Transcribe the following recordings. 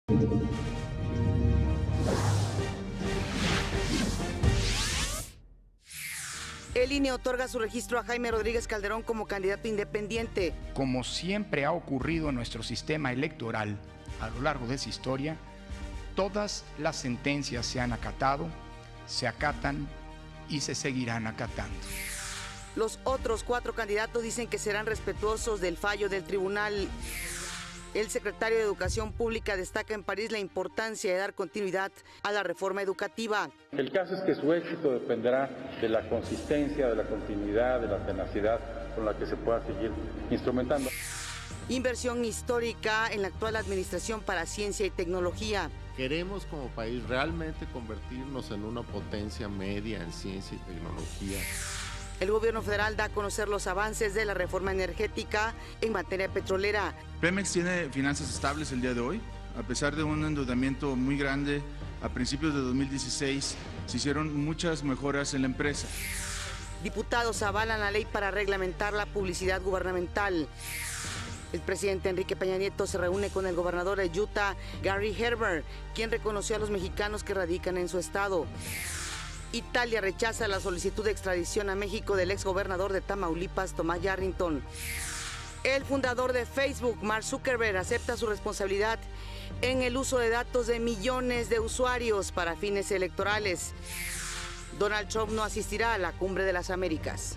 El INE otorga su registro a Jaime Rodríguez Calderón como candidato independiente. Como siempre ha ocurrido en nuestro sistema electoral a lo largo de su historia, todas las sentencias se han acatado, se acatan y se seguirán acatando. Los otros 4 candidatos dicen que serán respetuosos del fallo del tribunal. El secretario de Educación Pública destaca en París la importancia de dar continuidad a la reforma educativa. El caso es que su éxito dependerá de la consistencia, de la continuidad, de la tenacidad con la que se pueda seguir instrumentando. Inversión histórica en la actual administración para ciencia y tecnología. Queremos como país realmente convertirnos en una potencia media en ciencia y tecnología. El gobierno federal da a conocer los avances de la reforma energética en materia petrolera. Pemex tiene finanzas estables el día de hoy. A pesar de un endeudamiento muy grande, a principios de 2016 se hicieron muchas mejoras en la empresa. Diputados avalan la ley para reglamentar la publicidad gubernamental. El presidente Enrique Peña Nieto se reúne con el gobernador de Utah, Gary Herbert, quien reconoció a los mexicanos que radican en su estado. Italia rechaza la solicitud de extradición a México del exgobernador de Tamaulipas, Tomás Yarrington. El fundador de Facebook, Mark Zuckerberg, acepta su responsabilidad en el uso de datos de millones de usuarios para fines electorales. Donald Trump no asistirá a la Cumbre de las Américas.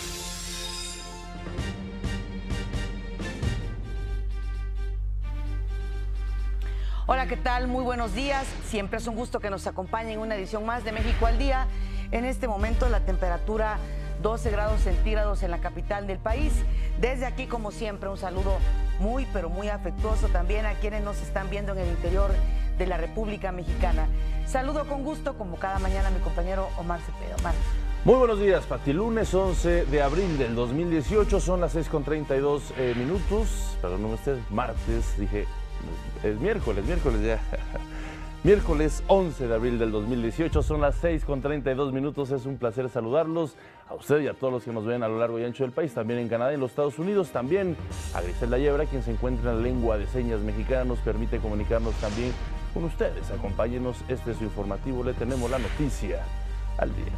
Hola, ¿qué tal? Muy buenos días. Siempre es un gusto que nos acompañen en una edición más de México al Día. En este momento la temperatura 12 grados centígrados en la capital del país. Desde aquí, como siempre, un saludo muy, pero muy afectuoso también a quienes nos están viendo en el interior de la República Mexicana. Saludo con gusto, como cada mañana, a mi compañero Omar Cepeda. Omar. Muy buenos días, Pati. Lunes 11 de abril del 2018, son las 6:32 minutos. Perdónenme usted, martes, dije... Es miércoles ya. Miércoles 11 de abril del 2018, son las 6:32 minutos. Es un placer saludarlos a usted y a todos los que nos ven a lo largo y ancho del país, también en Canadá y en los Estados Unidos. También a Griselda Yebra, quien se encuentra en la lengua de señas mexicana, nos permite comunicarnos también con ustedes. Acompáñenos, este es su informativo. Le tenemos la noticia al día.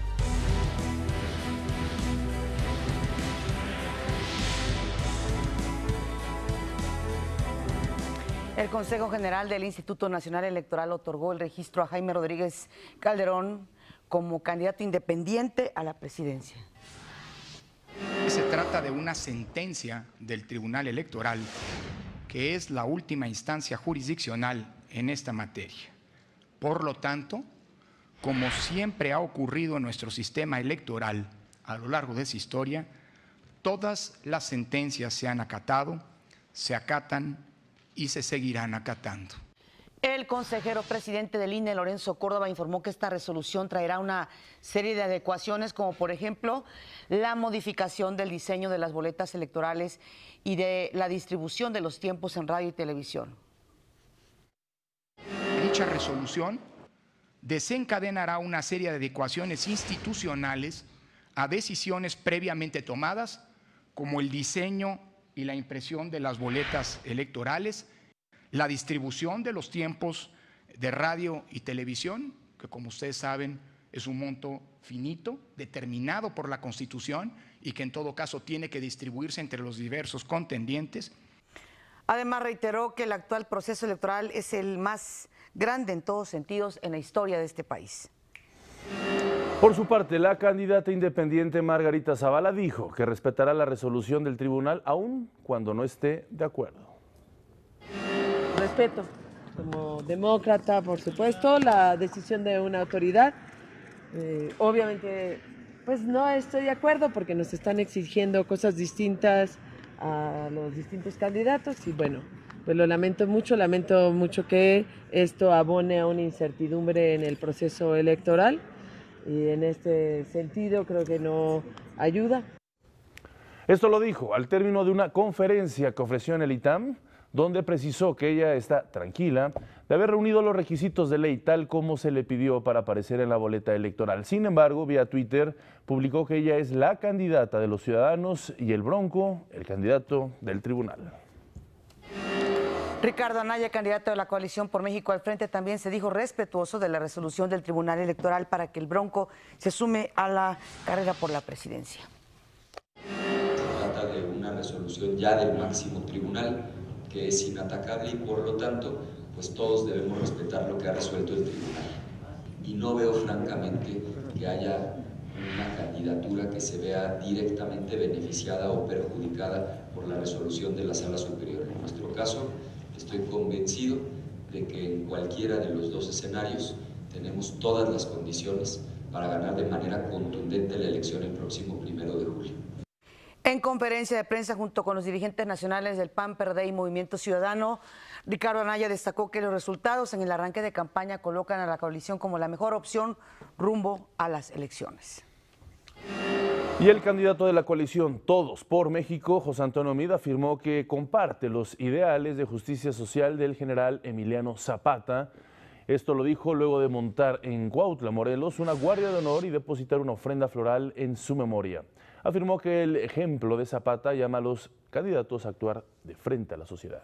El Consejo General del Instituto Nacional Electoral otorgó el registro a Jaime Rodríguez Calderón como candidato independiente a la presidencia. Se trata de una sentencia del Tribunal Electoral, que es la última instancia jurisdiccional en esta materia. Por lo tanto, como siempre ha ocurrido en nuestro sistema electoral a lo largo de su historia, todas las sentencias se han acatado, se acatan y se seguirán acatando. El consejero presidente del INE, Lorenzo Córdoba, informó que esta resolución traerá una serie de adecuaciones, como por ejemplo la modificación del diseño de las boletas electorales y de la distribución de los tiempos en radio y televisión. Dicha resolución desencadenará una serie de adecuaciones institucionales a decisiones previamente tomadas, como el diseño y la impresión de las boletas electorales, la distribución de los tiempos de radio y televisión, que como ustedes saben es un monto finito, determinado por la Constitución y que en todo caso tiene que distribuirse entre los diversos contendientes. Además reiteró que el actual proceso electoral es el más grande en todos sentidos en la historia de este país. Por su parte, la candidata independiente Margarita Zavala dijo que respetará la resolución del tribunal aun cuando no esté de acuerdo. Respeto, como demócrata, por supuesto, la decisión de una autoridad. Obviamente, pues no estoy de acuerdo porque nos están exigiendo cosas distintas a los distintos candidatos y bueno, pues lo lamento mucho que esto abone a una incertidumbre en el proceso electoral. Y en este sentido creo que no ayuda. Esto lo dijo al término de una conferencia que ofreció en el ITAM, donde precisó que ella está tranquila de haber reunido los requisitos de ley tal como se le pidió para aparecer en la boleta electoral. Sin embargo, vía Twitter publicó que ella es la candidata de los ciudadanos y el Bronco, el candidato del tribunal. Ricardo Anaya, candidato de la coalición por México al Frente, también se dijo respetuoso de la resolución del Tribunal Electoral para que el Bronco se sume a la carrera por la presidencia. Se trata de una resolución ya del máximo tribunal que es inatacable y por lo tanto pues todos debemos respetar lo que ha resuelto el tribunal. Y no veo francamente que haya una candidatura que se vea directamente beneficiada o perjudicada por la resolución de la Sala Superior. En nuestro caso, estoy convencido de que en cualquiera de los dos escenarios tenemos todas las condiciones para ganar de manera contundente la elección el próximo 1 de julio. En conferencia de prensa junto con los dirigentes nacionales del PAN, PRD y Movimiento Ciudadano, Ricardo Anaya destacó que los resultados en el arranque de campaña colocan a la coalición como la mejor opción rumbo a las elecciones. Y el candidato de la coalición Todos por México, José Antonio Meade, afirmó que comparte los ideales de justicia social del general Emiliano Zapata. Esto lo dijo luego de montar en Cuautla, Morelos, una guardia de honor y depositar una ofrenda floral en su memoria. Afirmó que el ejemplo de Zapata llama a los candidatos a actuar de frente a la sociedad.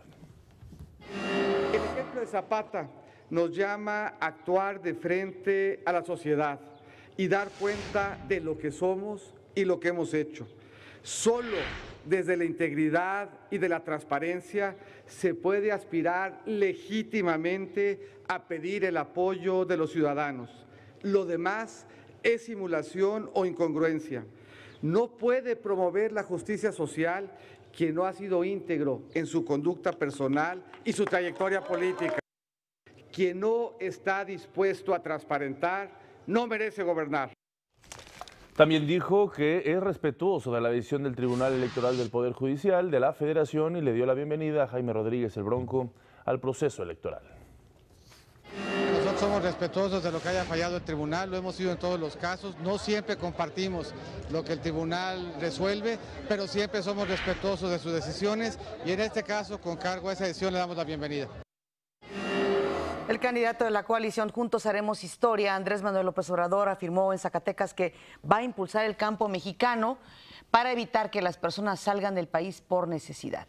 El ejemplo de Zapata nos llama a actuar de frente a la sociedad y dar cuenta de lo que somos y lo que hemos hecho. Solo desde la integridad y de la transparencia se puede aspirar legítimamente a pedir el apoyo de los ciudadanos. Lo demás es simulación o incongruencia. No puede promover la justicia social quien no ha sido íntegro en su conducta personal y su trayectoria política. Quien no está dispuesto a transparentar no merece gobernar. También dijo que es respetuoso de la decisión del Tribunal Electoral del Poder Judicial de la Federación y le dio la bienvenida a Jaime Rodríguez, el Bronco, al proceso electoral. Nosotros somos respetuosos de lo que haya fallado el tribunal, lo hemos sido en todos los casos, no siempre compartimos lo que el tribunal resuelve, pero siempre somos respetuosos de sus decisiones y en este caso, con cargo a esa decisión, le damos la bienvenida. El candidato de la coalición Juntos Haremos Historia, Andrés Manuel López Obrador, afirmó en Zacatecas que va a impulsar el campo mexicano para evitar que las personas salgan del país por necesidad.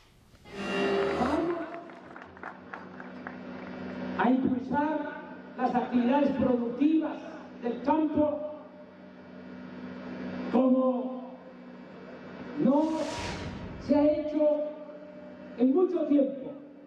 A impulsar las actividades productivas del campo como no se ha hecho en mucho tiempo,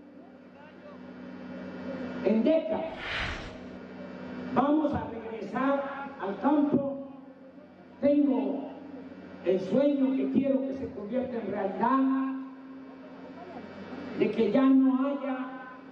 en décadas. Vamos a regresar al campo. Tengo el sueño que quiero que se convierta en realidad, de que ya no haya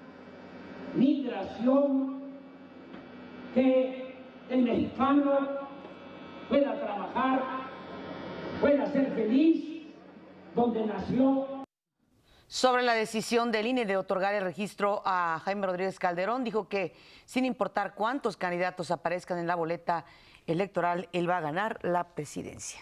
migración, que el mexicano pueda trabajar, pueda ser feliz donde nació. Sobre la decisión del INE de otorgar el registro a Jaime Rodríguez Calderón, dijo que sin importar cuántos candidatos aparezcan en la boleta electoral, él va a ganar la presidencia.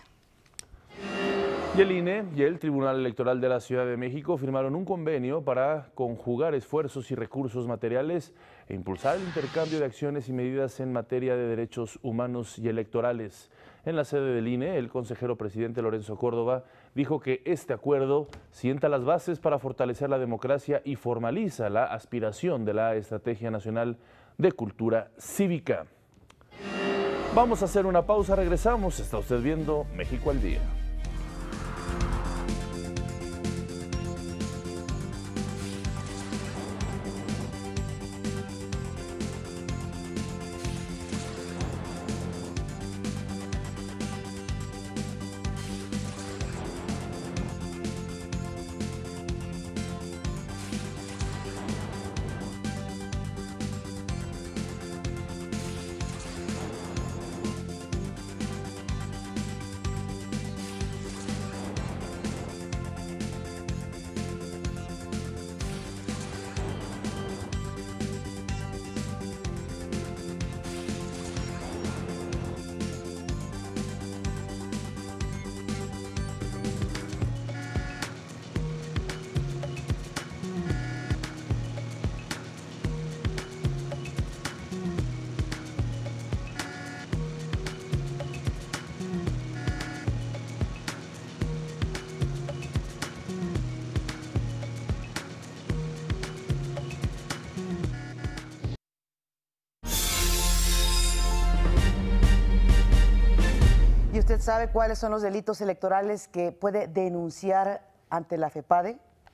Y el INE y el Tribunal Electoral de la Ciudad de México firmaron un convenio para conjugar esfuerzos y recursos materiales e impulsar el intercambio de acciones y medidas en materia de derechos humanos y electorales. En la sede del INE, el consejero presidente Lorenzo Córdoba dijo que este acuerdo sienta las bases para fortalecer la democracia y formaliza la aspiración de la Estrategia Nacional de Cultura Cívica. Vamos a hacer una pausa, regresamos. Está usted viendo México al Día. ¿usted sabe cuáles son los delitos electorales que puede denunciar ante la FEPADE?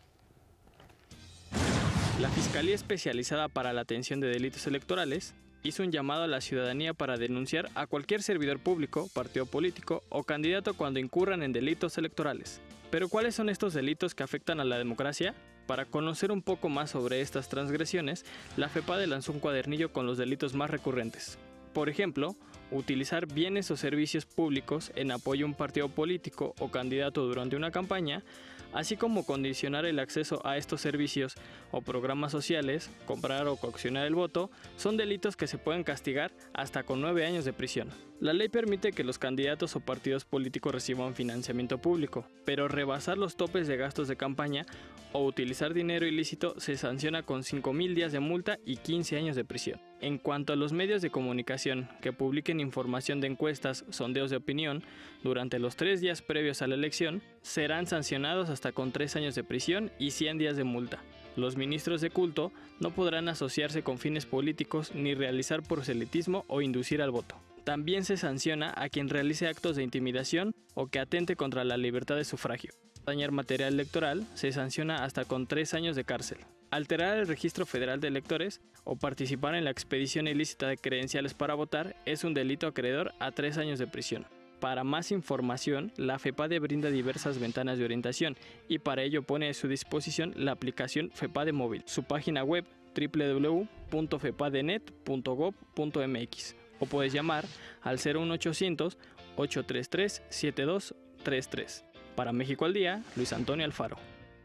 La Fiscalía Especializada para la Atención de Delitos Electorales hizo un llamado a la ciudadanía para denunciar a cualquier servidor público, partido político o candidato cuando incurran en delitos electorales. Pero ¿cuáles son estos delitos que afectan a la democracia? Para conocer un poco más sobre estas transgresiones, la FEPADE lanzó un cuadernillo con los delitos más recurrentes. Por ejemplo, utilizar bienes o servicios públicos en apoyo a un partido político o candidato durante una campaña, así como condicionar el acceso a estos servicios o programas sociales, comprar o coaccionar el voto, son delitos que se pueden castigar hasta con 9 años de prisión. La ley permite que los candidatos o partidos políticos reciban financiamiento público, pero rebasar los topes de gastos de campaña o utilizar dinero ilícito se sanciona con 5,000 días de multa y 15 años de prisión. En cuanto a los medios de comunicación que publiquen información de encuestas, sondeos de opinión, durante los 3 días previos a la elección, serán sancionados hasta con 3 años de prisión y 100 días de multa. Los ministros de culto no podrán asociarse con fines políticos ni realizar proselitismo o inducir al voto. También se sanciona a quien realice actos de intimidación o que atente contra la libertad de sufragio. Dañar material electoral se sanciona hasta con 3 años de cárcel. Alterar el registro federal de electores o participar en la expedición ilícita de credenciales para votar es un delito acreedor a 3 años de prisión. Para más información, la FEPADE brinda diversas ventanas de orientación y para ello pone a su disposición la aplicación FEPADE Móvil, su página web www.fepadenet.gov.mx o puedes llamar al 01800 833 7233. Para México al Día, Luis Antonio Alfaro.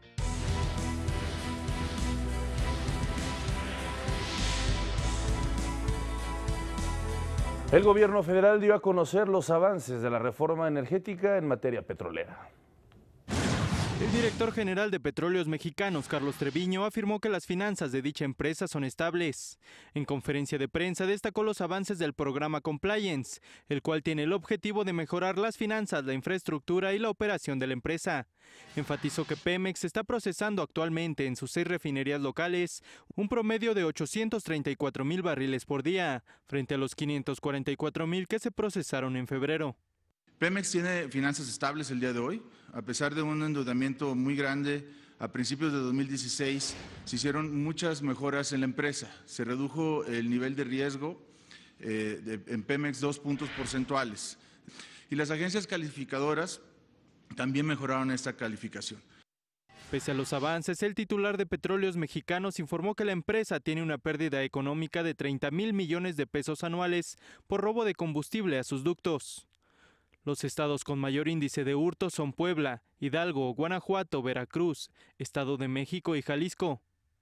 El gobierno federal dio a conocer los avances de la reforma energética en materia petrolera. El director general de Petróleos Mexicanos, Carlos Treviño, afirmó que las finanzas de dicha empresa son estables. En conferencia de prensa destacó los avances del programa Compliance, el cual tiene el objetivo de mejorar las finanzas, la infraestructura y la operación de la empresa. Enfatizó que Pemex está procesando actualmente en sus 6 refinerías locales un promedio de 834,000 barriles por día, frente a los 544,000 que se procesaron en febrero. Pemex tiene finanzas estables el día de hoy, a pesar de un endeudamiento muy grande. A principios de 2016 se hicieron muchas mejoras en la empresa. Se redujo el nivel de riesgo en Pemex 2 puntos porcentuales. Y las agencias calificadoras también mejoraron esta calificación. Pese a los avances, el titular de Petróleos Mexicanos informó que la empresa tiene una pérdida económica de 30,000 millones de pesos anuales por robo de combustible a sus ductos. Los estados con mayor índice de hurto son Puebla, Hidalgo, Guanajuato, Veracruz, Estado de México y Jalisco.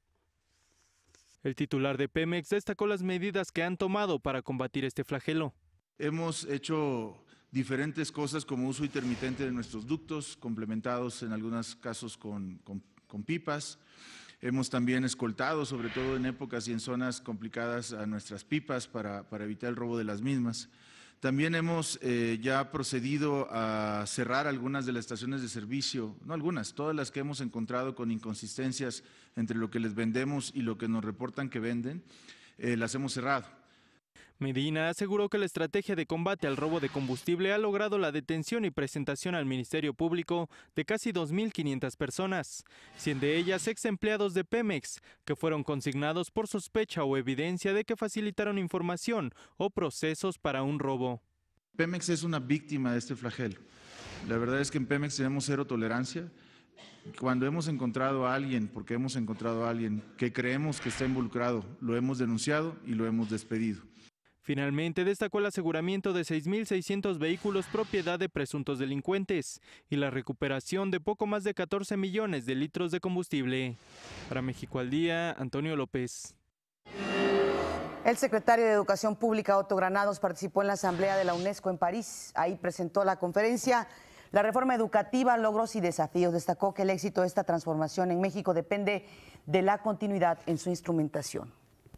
El titular de Pemex destacó las medidas que han tomado para combatir este flagelo. Hemos hecho diferentes cosas como uso intermitente de nuestros ductos, complementados en algunos casos con pipas. Hemos también escoltado, sobre todo en épocas y en zonas complicadas, a nuestras pipas para evitar el robo de las mismas. También hemos ya procedido a cerrar algunas de las estaciones de servicio, no algunas, todas las que hemos encontrado con inconsistencias entre lo que les vendemos y lo que nos reportan que venden, las hemos cerrado. Medina aseguró que la estrategia de combate al robo de combustible ha logrado la detención y presentación al Ministerio Público de casi 2,500 personas, 100 de ellas ex empleados de Pemex, que fueron consignados por sospecha o evidencia de que facilitaron información o procesos para un robo. Pemex es una víctima de este flagelo. La verdad es que en Pemex tenemos 0 tolerancia. Cuando hemos encontrado a alguien, porque hemos encontrado a alguien que creemos que está involucrado, lo hemos denunciado y lo hemos despedido. Finalmente, destacó el aseguramiento de 6,600 vehículos propiedad de presuntos delincuentes y la recuperación de poco más de 14 millones de litros de combustible. Para México al Día, Antonio López. El secretario de Educación Pública, Otto Granados, participó en la Asamblea de la UNESCO en París. Ahí presentó la conferencia La reforma educativa, logros y desafíos. Destacó que el éxito de esta transformación en México depende de la continuidad en su instrumentación.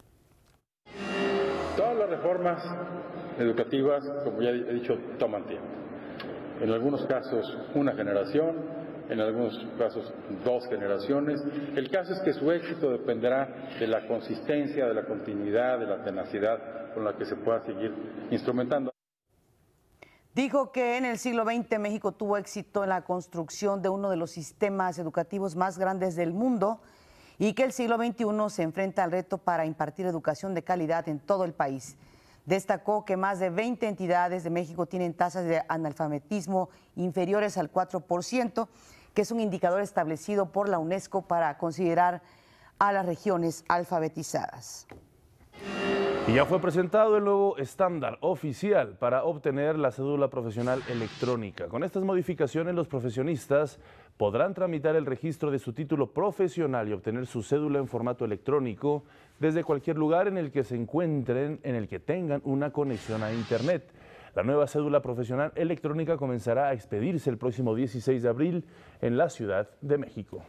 Todas las reformas educativas, como ya he dicho, toman tiempo. En algunos casos una generación, en algunos casos 2 generaciones. El caso es que su éxito dependerá de la consistencia, de la continuidad, de la tenacidad con la que se pueda seguir instrumentando. Dijo que en el siglo XX México tuvo éxito en la construcción de uno de los sistemas educativos más grandes del mundo y que el siglo XXI se enfrenta al reto para impartir educación de calidad en todo el país. Destacó que más de 20 entidades de México tienen tasas de analfabetismo inferiores al 4%, que es un indicador establecido por la UNESCO para considerar a las regiones alfabetizadas. Y ya fue presentado el nuevo estándar oficial para obtener la cédula profesional electrónica. Con estas modificaciones, los profesionistas podrán tramitar el registro de su título profesional y obtener su cédula en formato electrónico desde cualquier lugar en el que se encuentren, en el que tengan una conexión a Internet. La nueva cédula profesional electrónica comenzará a expedirse el próximo 16 de abril en la Ciudad de México.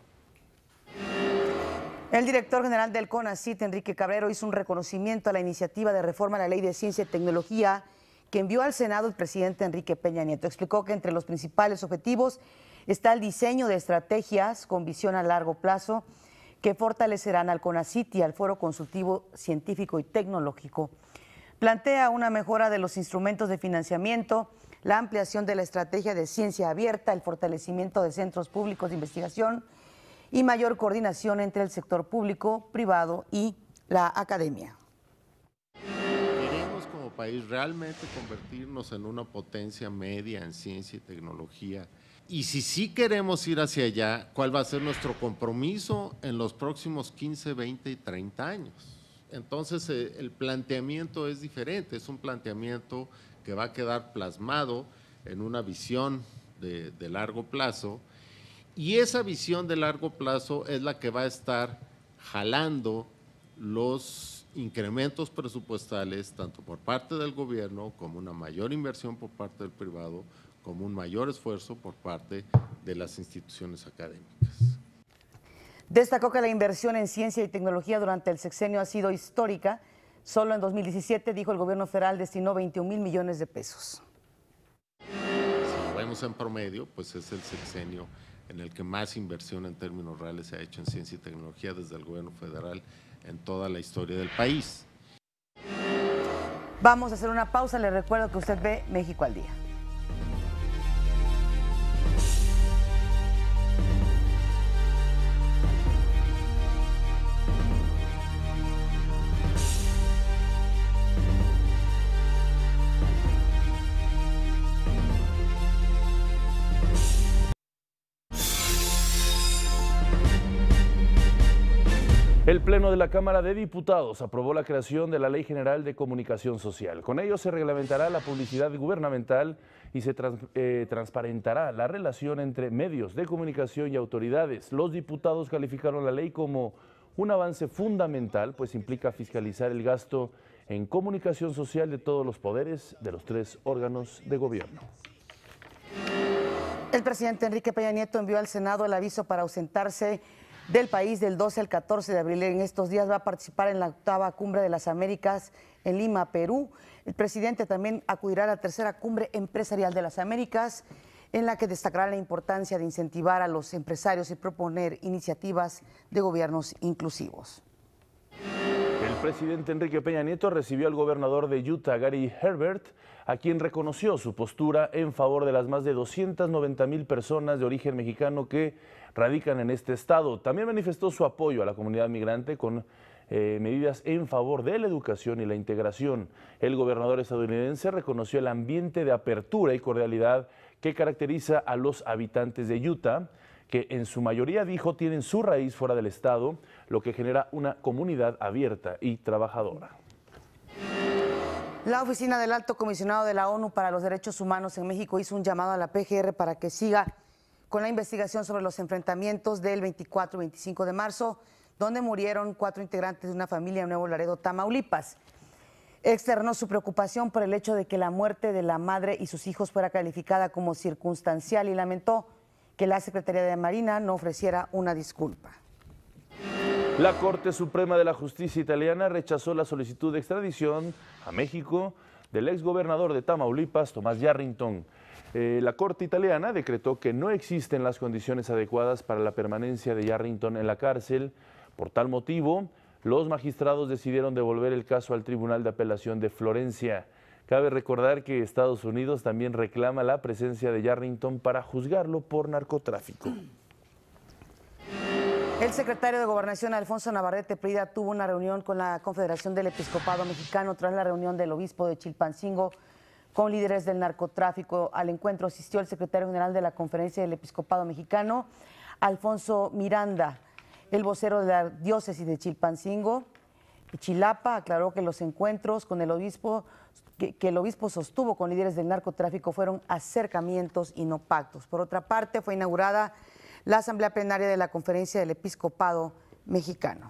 El director general del CONACYT, Enrique Cabrero, hizo un reconocimiento a la iniciativa de reforma a la Ley de Ciencia y Tecnología que envió al Senado el presidente Enrique Peña Nieto. Explicó que entre los principales objetivos está el diseño de estrategias con visión a largo plazo que fortalecerán al CONACYT y al Foro Consultivo Científico y Tecnológico. Plantea una mejora de los instrumentos de financiamiento, la ampliación de la estrategia de ciencia abierta, el fortalecimiento de centros públicos de investigación y mayor coordinación entre el sector público, privado y la academia. Queremos como país realmente convertirnos en una potencia media en ciencia y tecnología. Y si sí queremos ir hacia allá, ¿cuál va a ser nuestro compromiso en los próximos 15, 20 y 30 años? Entonces el planteamiento es diferente, es un planteamiento que va a quedar plasmado en una visión de largo plazo. Y esa visión de largo plazo es la que va a estar jalando los incrementos presupuestales, tanto por parte del gobierno como una mayor inversión por parte del privado, como un mayor esfuerzo por parte de las instituciones académicas. Destacó que la inversión en ciencia y tecnología durante el sexenio ha sido histórica. Solo en 2017, dijo, el gobierno federal destinó 21,000 millones de pesos. Si lo vemos en promedio, pues es el sexenio en el que más inversión en términos reales se ha hecho en ciencia y tecnología desde el gobierno federal en toda la historia del país. Vamos a hacer una pausa. Les recuerdo que usted ve México al Día. El Pleno de la Cámara de Diputados aprobó la creación de la Ley General de Comunicación Social. Con ello se reglamentará la publicidad gubernamental y se transparentará la relación entre medios de comunicación y autoridades. Los diputados calificaron la ley como un avance fundamental, pues implica fiscalizar el gasto en comunicación social de todos los poderes de los 3 órganos de gobierno. El presidente Enrique Peña Nieto envió al Senado el aviso para ausentarse del país del 12 al 14 de abril. En estos días va a participar en la 8ª Cumbre de las Américas en Lima, Perú. El presidente también acudirá a la 3ª Cumbre Empresarial de las Américas, en la que destacará la importancia de incentivar a los empresarios y proponer iniciativas de gobiernos inclusivos. El presidente Enrique Peña Nieto recibió al gobernador de Utah, Gary Herbert, a quien reconoció su postura en favor de las más de 290,000 personas de origen mexicano que radican en este estado. También manifestó su apoyo a la comunidad migrante con medidas en favor de la educación y la integración. El gobernador estadounidense reconoció el ambiente de apertura y cordialidad que caracteriza a los habitantes de Utah, que en su mayoría, dijo, tienen su raíz fuera del estado, lo que genera una comunidad abierta y trabajadora. La Oficina del Alto Comisionado de la ONU para los Derechos Humanos en México hizo un llamado a la PGR para que siga con la investigación sobre los enfrentamientos del 24 y 25 de marzo, donde murieron 4 integrantes de una familia en Nuevo Laredo, Tamaulipas. Externó su preocupación por el hecho de que la muerte de la madre y sus hijos fuera calificada como circunstancial y lamentó que la Secretaría de Marina no ofreciera una disculpa. La Corte Suprema de la Justicia italiana rechazó la solicitud de extradición a México del exgobernador de Tamaulipas, Tomás Yarrington. La Corte italiana decretó que no existen las condiciones adecuadas para la permanencia de Yarrington en la cárcel. Por tal motivo, los magistrados decidieron devolver el caso al Tribunal de Apelación de Florencia. Cabe recordar que Estados Unidos también reclama la presencia de Yarrington para juzgarlo por narcotráfico. El secretario de Gobernación, Alfonso Navarrete Prida, tuvo una reunión con la Confederación del Episcopado Mexicano tras la reunión del obispo de Chilpancingo con líderes del narcotráfico. Al encuentro asistió el secretario general de la Conferencia del Episcopado Mexicano, Alfonso Miranda. El vocero de la diócesis de Chilpancingo, Chilapa, aclaró que los encuentros con el obispo que el obispo sostuvo con líderes del narcotráfico fueron acercamientos y no pactos. Por otra parte, fue inaugurada la asamblea plenaria de la Conferencia del Episcopado Mexicano.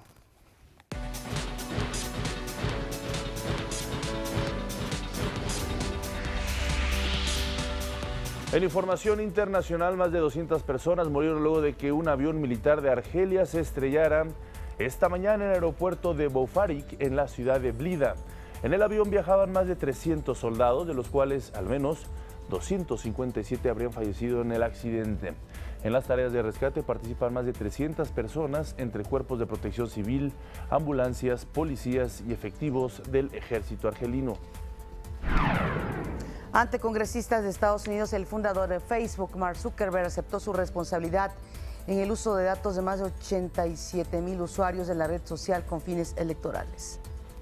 En información internacional, más de 200 personas murieron luego de que un avión militar de Argelia se estrellara esta mañana en el aeropuerto de Boufarik, en la ciudad de Blida. En el avión viajaban más de 300 soldados, de los cuales al menos 257 habrían fallecido en el accidente. En las tareas de rescate participan más de 300 personas, entre cuerpos de protección civil, ambulancias, policías y efectivos del ejército argelino. Ante congresistas de Estados Unidos, el fundador de Facebook, Mark Zuckerberg, aceptó su responsabilidad en el uso de datos de más de 87,000 usuarios de la red social con fines electorales.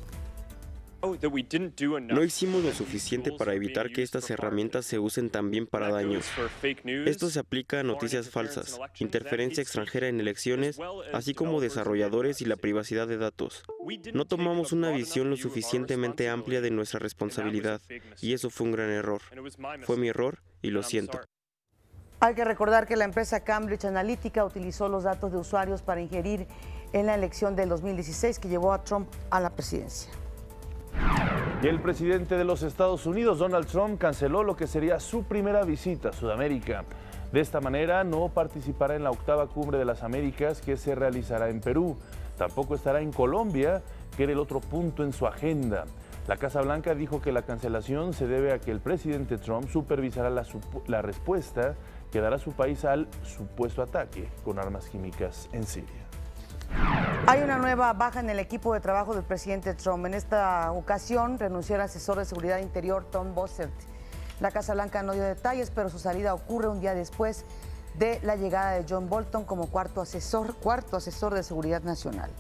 No hicimos lo suficiente para evitar que estas herramientas se usen también para daños. Esto se aplica a noticias falsas, interferencia extranjera en elecciones, así como desarrolladores y la privacidad de datos. No tomamos una visión lo suficientemente amplia de nuestra responsabilidad, y eso fue un gran error. Fue mi error y lo siento. Hay que recordar que la empresa Cambridge Analytica utilizó los datos de usuarios para ingerir en la elección del 2016 que llevó a Trump a la presidencia. Y el presidente de los Estados Unidos, Donald Trump, canceló lo que sería su primera visita a Sudamérica. De esta manera, no participará en la 8ª Cumbre de las Américas que se realizará en Perú. Tampoco estará en Colombia, que era el otro punto en su agenda. La Casa Blanca dijo que la cancelación se debe a que el presidente Trump supervisará la respuesta que dará su país al supuesto ataque con armas químicas en Siria. Hay una nueva baja en el equipo de trabajo del presidente Trump. En esta ocasión renunció el asesor de seguridad interior Tom Bossert. La Casa Blanca no dio detalles, pero su salida ocurre un día después de la llegada de John Bolton como cuarto asesor de seguridad nacional.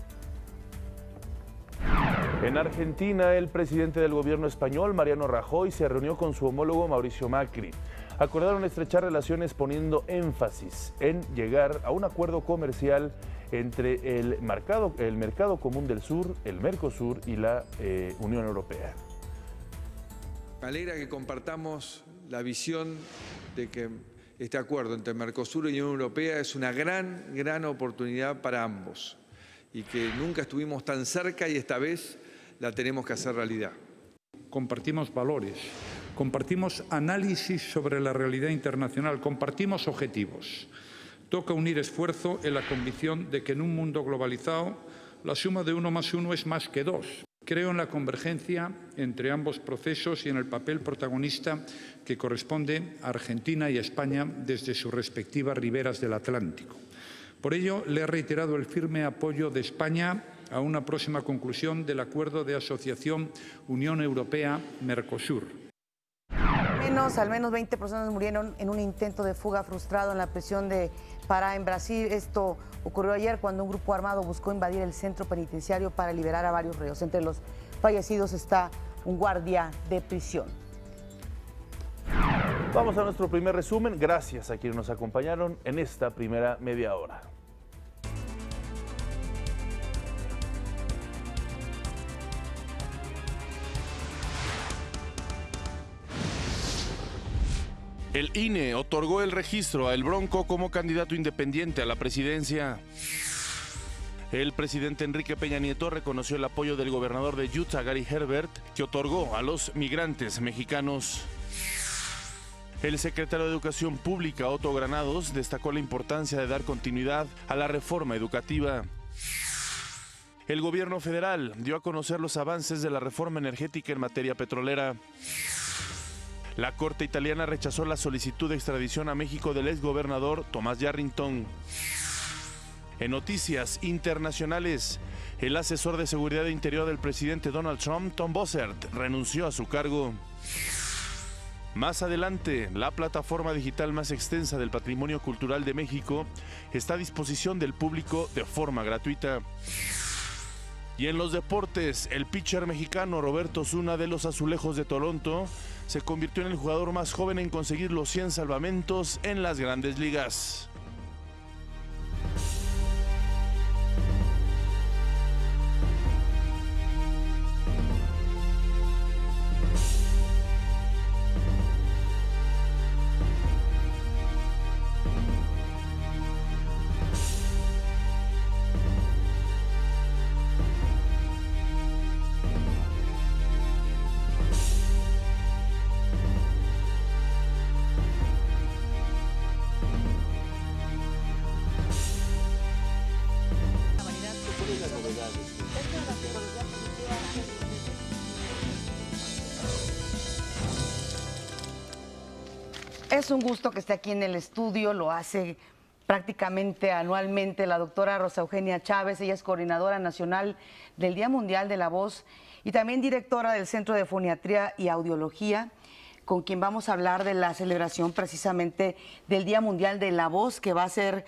En Argentina, el presidente del gobierno español, Mariano Rajoy, se reunió con su homólogo Mauricio Macri. Acordaron estrechar relaciones poniendo énfasis en llegar a un acuerdo comercial entre el Mercado Común del Sur, el Mercosur y la Unión Europea. Me alegra que compartamos la visión de que este acuerdo entre Mercosur y Unión Europea es una gran oportunidad para ambos y que nunca estuvimos tan cerca y esta vez la tenemos que hacer realidad. Compartimos valores, compartimos análisis sobre la realidad internacional, compartimos objetivos. Toca unir esfuerzo en la convicción de que en un mundo globalizado la suma de 1 más 1 es más que 2. Creo en la convergencia entre ambos procesos y en el papel protagonista que corresponde a Argentina y a España desde sus respectivas riberas del Atlántico. Por ello, le he reiterado el firme apoyo de España a una próxima conclusión del Acuerdo de Asociación Unión Europea-Mercosur. Al menos 20 personas murieron en un intento de fuga frustrado en la prisión de Pará, en Brasil. Esto ocurrió ayer cuando un grupo armado buscó invadir el centro penitenciario para liberar a varios reos. Entre los fallecidos está un guardia de prisión. Vamos a nuestro primer resumen. Gracias a quienes nos acompañaron en esta primera media hora. El INE otorgó el registro a El Bronco como candidato independiente a la presidencia. El presidente Enrique Peña Nieto reconoció el apoyo del gobernador de Utah, Gary Herbert, que otorgó a los migrantes mexicanos. El secretario de Educación Pública, Otto Granados, destacó la importancia de dar continuidad a la reforma educativa. El gobierno federal dio a conocer los avances de la reforma energética en materia petrolera. La Corte italiana rechazó la solicitud de extradición a México del exgobernador Tomás Yarrington. En noticias internacionales, El asesor de seguridad interior del presidente Donald Trump, Tom Bossert, renunció a su cargo. Más adelante, la plataforma digital más extensa del patrimonio cultural de México está a disposición del público de forma gratuita. Y en los deportes, el pitcher mexicano Roberto Osuna de los Azulejos de Toronto se convirtió en el jugador más joven en conseguir los 100 salvamentos en las grandes ligas. Es un gusto que esté aquí en el estudio, lo hace prácticamente anualmente la doctora Rosa Eugenia Chávez. Ella es coordinadora nacional del Día Mundial de la Voz y también directora del Centro de Foniatría y Audiología, con quien vamos a hablar de la celebración precisamente del Día Mundial de la Voz, que va a ser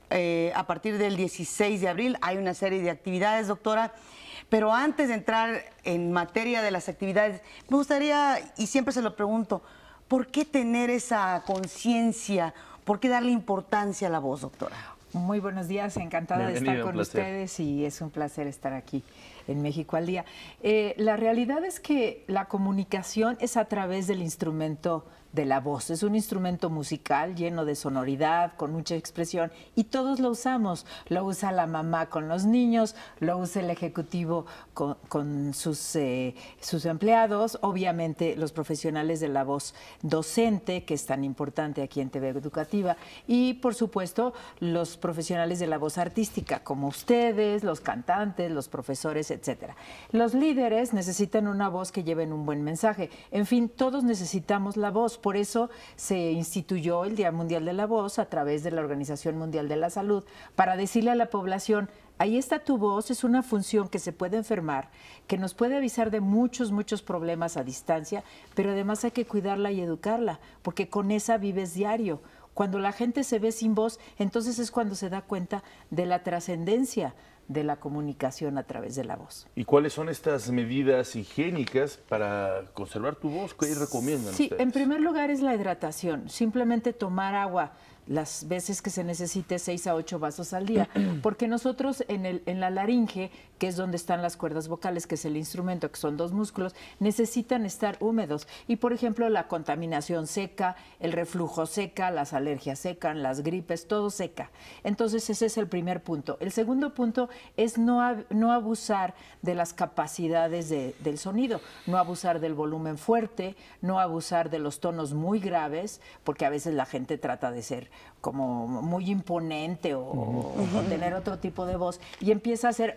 a partir del 16 de abril. Hay una serie de actividades, doctora. Pero antes de entrar en materia de las actividades, me gustaría, y siempre se lo pregunto, ¿por qué tener esa conciencia? ¿Por qué darle importancia a la voz, doctora? Muy buenos días, encantada de estar con ustedes y es un placer estar aquí en México al Día. La realidad es que la comunicación es a través del instrumento de la voz. Es un instrumento musical lleno de sonoridad, con mucha expresión, y todos lo usamos. Lo usa la mamá con los niños, lo usa el ejecutivo con sus empleados, obviamente los profesionales de la voz docente, que es tan importante aquí en TV Educativa, y por supuesto los profesionales de la voz artística, como ustedes, los cantantes, los profesores, etcétera. Los líderes necesitan una voz que lleve un buen mensaje. En fin, todos necesitamos la voz. Por eso se instituyó el Día Mundial de la Voz a través de la Organización Mundial de la Salud, para decirle a la población: ahí está tu voz, es una función que se puede enfermar, que nos puede avisar de muchos problemas a distancia, pero además hay que cuidarla y educarla, porque con esa vives diario. Cuando la gente se ve sin voz, entonces es cuando se da cuenta de la trascendencia de la comunicación a través de la voz. ¿Y cuáles son estas medidas higiénicas para conservar tu voz? ¿Qué recomiendan ustedes? En primer lugar es la hidratación, simplemente tomar agua las veces que se necesite, 6 a 8 vasos al día, porque nosotros en la laringe, que es donde están las cuerdas vocales, que es el instrumento, que son 2 músculos, necesitan estar húmedos. Y por ejemplo, la contaminación seca, el reflujo seca, las alergias secan, las gripes, todo seca. Entonces ese es el primer punto. El segundo punto es no abusar de las capacidades del sonido, no abusar del volumen fuerte, no abusar de los tonos muy graves, porque a veces la gente trata de ser como muy imponente o tener otro tipo de voz y empieza a hacer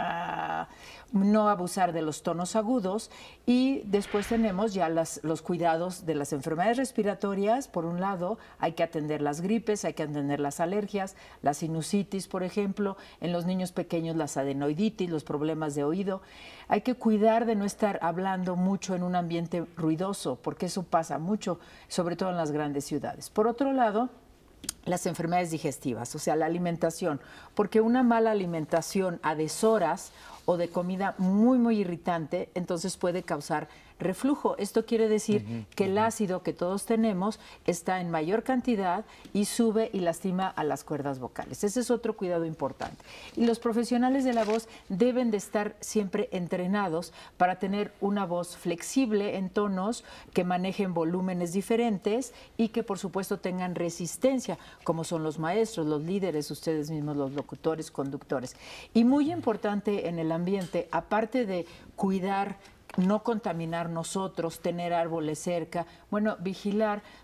no abusar de los tonos agudos. Y después tenemos ya los cuidados de las enfermedades respiratorias. Por un lado, hay que atender las gripes, hay que atender las alergias, la sinusitis, por ejemplo, en los niños pequeños las adenoiditis, los problemas de oído. Hay que cuidar de no estar hablando mucho en un ambiente ruidoso, porque eso pasa mucho, sobre todo en las grandes ciudades. Por otro lado, las enfermedades digestivas, o sea, la alimentación, porque una mala alimentación a deshoras o de comida muy irritante, entonces puede causar reflujo. Esto quiere decir que el ácido que todos tenemos está en mayor cantidad y sube y lastima a las cuerdas vocales. Ese es otro cuidado importante. Y los profesionales de la voz deben de estar siempre entrenados para tener una voz flexible en tonos, que manejen volúmenes diferentes y que por supuesto tengan resistencia, como son los maestros, los líderes, ustedes mismos, los locutores, conductores. Y muy importante en el ambiente, aparte de cuidar, no contaminar nosotros, tener árboles cerca, bueno, vigilar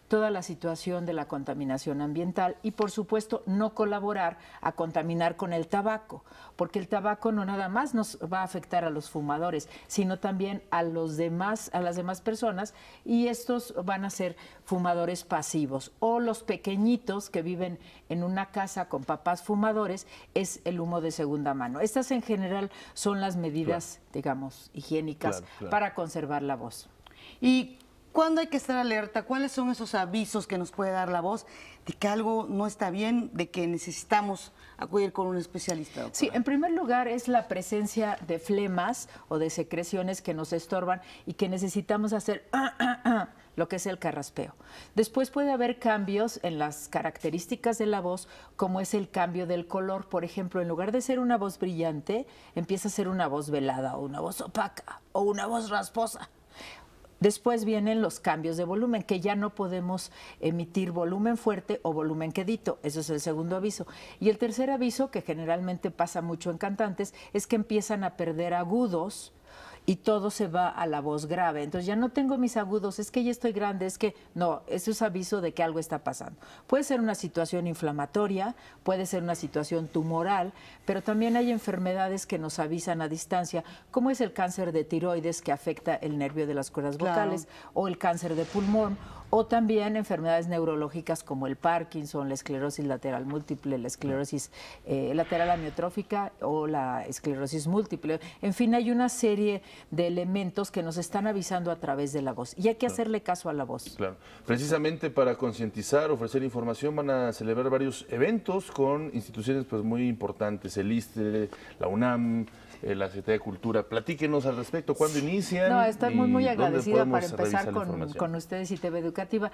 toda la situación de la contaminación ambiental y, por supuesto, no colaborar a contaminar con el tabaco, porque el tabaco no nada más nos va a afectar a los fumadores, sino también a las demás personas, y estos van a ser fumadores pasivos, o los pequeñitos que viven en una casa con papás fumadores, es el humo de segunda mano. Estas en general son las medidas, digamos, higiénicas para conservar la voz. ¿Y cuándo hay que estar alerta? ¿Cuáles son esos avisos que nos puede dar la voz de que algo no está bien, de que necesitamos acudir con un especialista, doctora? Sí, en primer lugar es la presencia de flemas o de secreciones que nos estorban y que necesitamos hacer lo que es el carraspeo. Después puede haber cambios en las características de la voz, como es el cambio del color. Por ejemplo, en lugar de ser una voz brillante, empieza a ser una voz velada o una voz opaca o una voz rasposa. Después vienen los cambios de volumen, que ya no podemos emitir volumen fuerte o volumen quedito. Eso es el segundo aviso. Y el tercer aviso, que generalmente pasa mucho en cantantes, es que empiezan a perder agudos y todo se va a la voz grave. Entonces ya no tengo mis agudos, es que ya estoy grande, es que no, eso es aviso de que algo está pasando. Puede ser una situación inflamatoria, puede ser una situación tumoral, pero también hay enfermedades que nos avisan a distancia, como es el cáncer de tiroides que afecta el nervio de las cuerdas vocales, o el cáncer de pulmón, o también enfermedades neurológicas como el Parkinson, la esclerosis lateral múltiple, la esclerosis lateral amiotrófica o la esclerosis múltiple. En fin, hay una serie de elementos que nos están avisando a través de la voz y hay que hacerle caso a la voz. Claro. Precisamente para concientizar, ofrecer información, van a celebrar varios eventos con instituciones pues muy importantes, el ISSSTE, la UNAM, la Secretaría de Cultura. Platíquenos al respecto, ¿cuándo inician? No, estoy muy agradecida para empezar con ustedes y TV Educativa.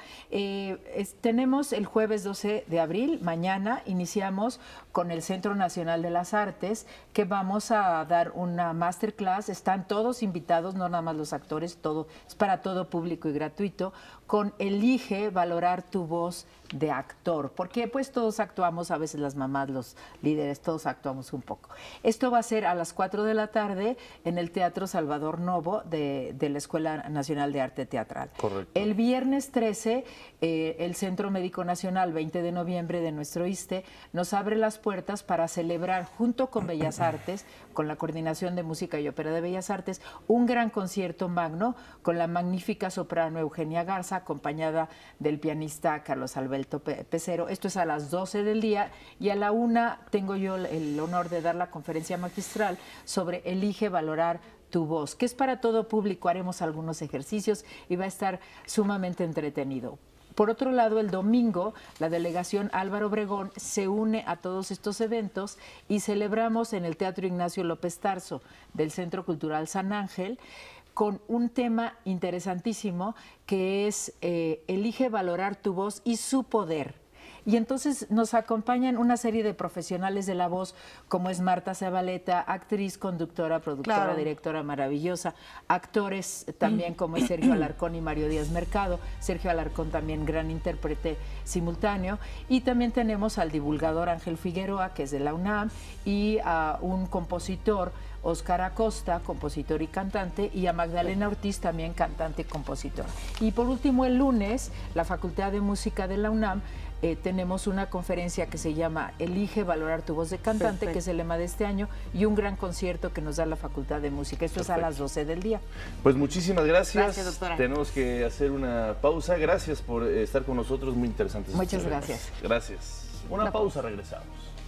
Tenemos el jueves 12 de abril, mañana iniciamos con el Centro Nacional de las Artes, que vamos a dar una masterclass. Están todos invitados, no nada más los actores, todo es para todo público y gratuito, con Elige valorar tu voz de actor, porque pues todos actuamos, a veces las mamás, los líderes, todos actuamos un poco. Esto va a ser a las 4 de la tarde en el Teatro Salvador Novo de la Escuela Nacional de Arte Teatral. Correcto. El viernes 13, el Centro Médico Nacional, 20 de noviembre de nuestro ISSSTE, nos abre las puertas para celebrar junto con Bellas Artes, con la Coordinación de Música y Ópera de Bellas Artes, un gran concierto magno con la magnífica soprano Eugenia Garza, acompañada del pianista Carlos Alberto Pecero. Esto es a las 12 del día y a la 1 tengo yo el honor de dar la conferencia magistral sobre Elige valorar tu voz, que es para todo público. Haremos algunos ejercicios y va a estar sumamente entretenido. Por otro lado, el domingo, la delegación Álvaro Obregón se une a todos estos eventos y celebramos en el Teatro Ignacio López Tarso del Centro Cultural San Ángel con un tema interesantísimo que es Elige valorar tu voz y su poder. Y entonces nos acompañan una serie de profesionales de la voz, como es Marta Zabaleta, actriz, conductora, productora, directora maravillosa, actores también como es Sergio Alarcón y Mario Díaz Mercado. Sergio Alarcón también gran intérprete simultáneo. Y también tenemos al divulgador Ángel Figueroa, que es de la UNAM, y a un compositor, Óscar Acosta, compositor y cantante, y a Magdalena Ortiz, también cantante y compositora. Y por último, el lunes, la Facultad de Música de la UNAM, tenemos una conferencia que se llama Elige valorar tu voz de cantante, que es el lema de este año, y un gran concierto que nos da la Facultad de Música. Esto es a las 12 del día. Pues muchísimas gracias. Gracias, doctora. Tenemos que hacer una pausa. Gracias por estar con nosotros, muy interesantes. Muchas gracias. Gracias. Una pausa, regresamos.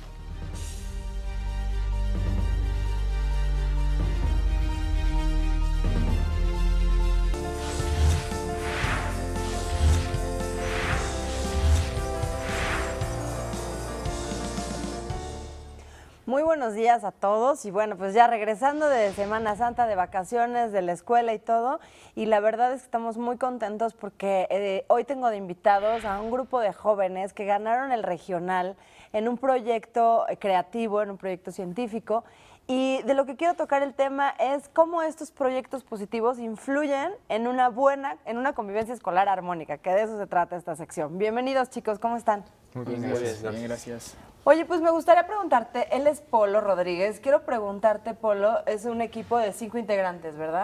Muy buenos días a todos y bueno, pues ya regresando de Semana Santa, de vacaciones, de la escuela y todo, y la verdad es que estamos muy contentos porque hoy tengo de invitados a un grupo de jóvenes que ganaron el regional en un proyecto creativo, en un proyecto científico, y de lo que quiero tocar el tema es cómo estos proyectos positivos influyen en una convivencia escolar armónica, que de eso se trata esta sección. Bienvenidos, chicos, ¿cómo están? Muy bien, gracias. Bien, gracias. Oye, pues me gustaría preguntarte, él es Polo Rodríguez, quiero preguntarte, Polo, es un equipo de 5 integrantes, ¿verdad?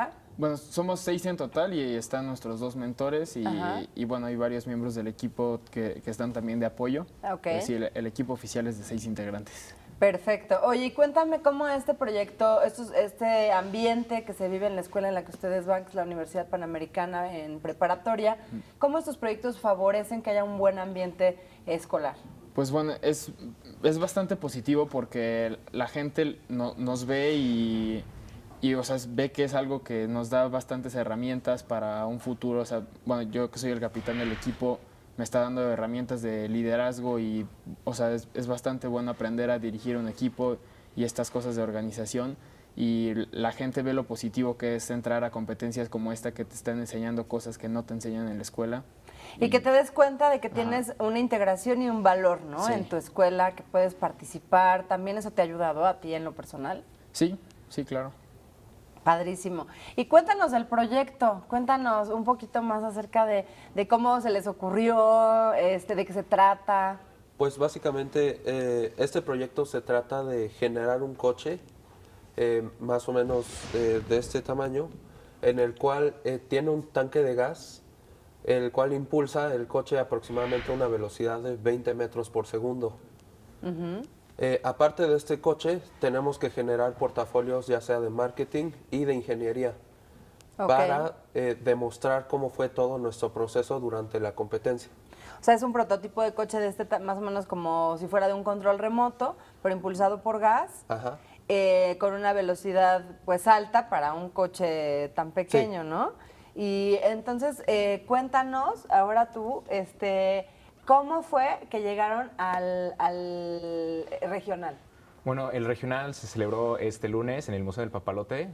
Bueno, somos 6 en total y están nuestros 2 mentores y bueno, hay varios miembros del equipo que están también de apoyo. Okay. Sí, el equipo oficial es de 6 integrantes. Perfecto. Oye, y cuéntame cómo este proyecto, este ambiente que se vive en la escuela en la que ustedes van, que es la Universidad Panamericana en preparatoria, ¿cómo estos proyectos favorecen que haya un buen ambiente escolar? Pues bueno, es bastante positivo porque la gente nos ve y o sea, ve que es algo que nos da bastantes herramientas para un futuro. O sea, bueno, yo que soy el capitán del equipo, me está dando herramientas de liderazgo y, o sea, es bastante bueno aprender a dirigir un equipo y estas cosas de organización. Y la gente ve lo positivo que es entrar a competencias como esta que te están enseñando cosas que no te enseñan en la escuela. Y que te des cuenta de que tienes una integración y un valor, ¿no? Sí. En tu escuela, que puedes participar. ¿También eso te ha ayudado a ti en lo personal? Sí, sí, claro. Padrísimo. Y cuéntanos del proyecto, cuéntanos un poquito más acerca de cómo se les ocurrió, de qué se trata. Pues básicamente este proyecto se trata de generar un coche más o menos de este tamaño, en el cual tiene un tanque de gas, el cual impulsa el coche aproximadamente a una velocidad de 20 metros por segundo. Aparte de este coche, tenemos que generar portafolios ya sea de marketing y de ingeniería para demostrar cómo fue todo nuestro proceso durante la competencia. O sea, es un prototipo de coche de más o menos como si fuera de un control remoto, pero impulsado por gas, con una velocidad pues alta para un coche tan pequeño, ¿no? Y entonces, cuéntanos ahora tú, ¿cómo fue que llegaron al regional? Bueno, el regional se celebró este lunes en el Museo del Papalote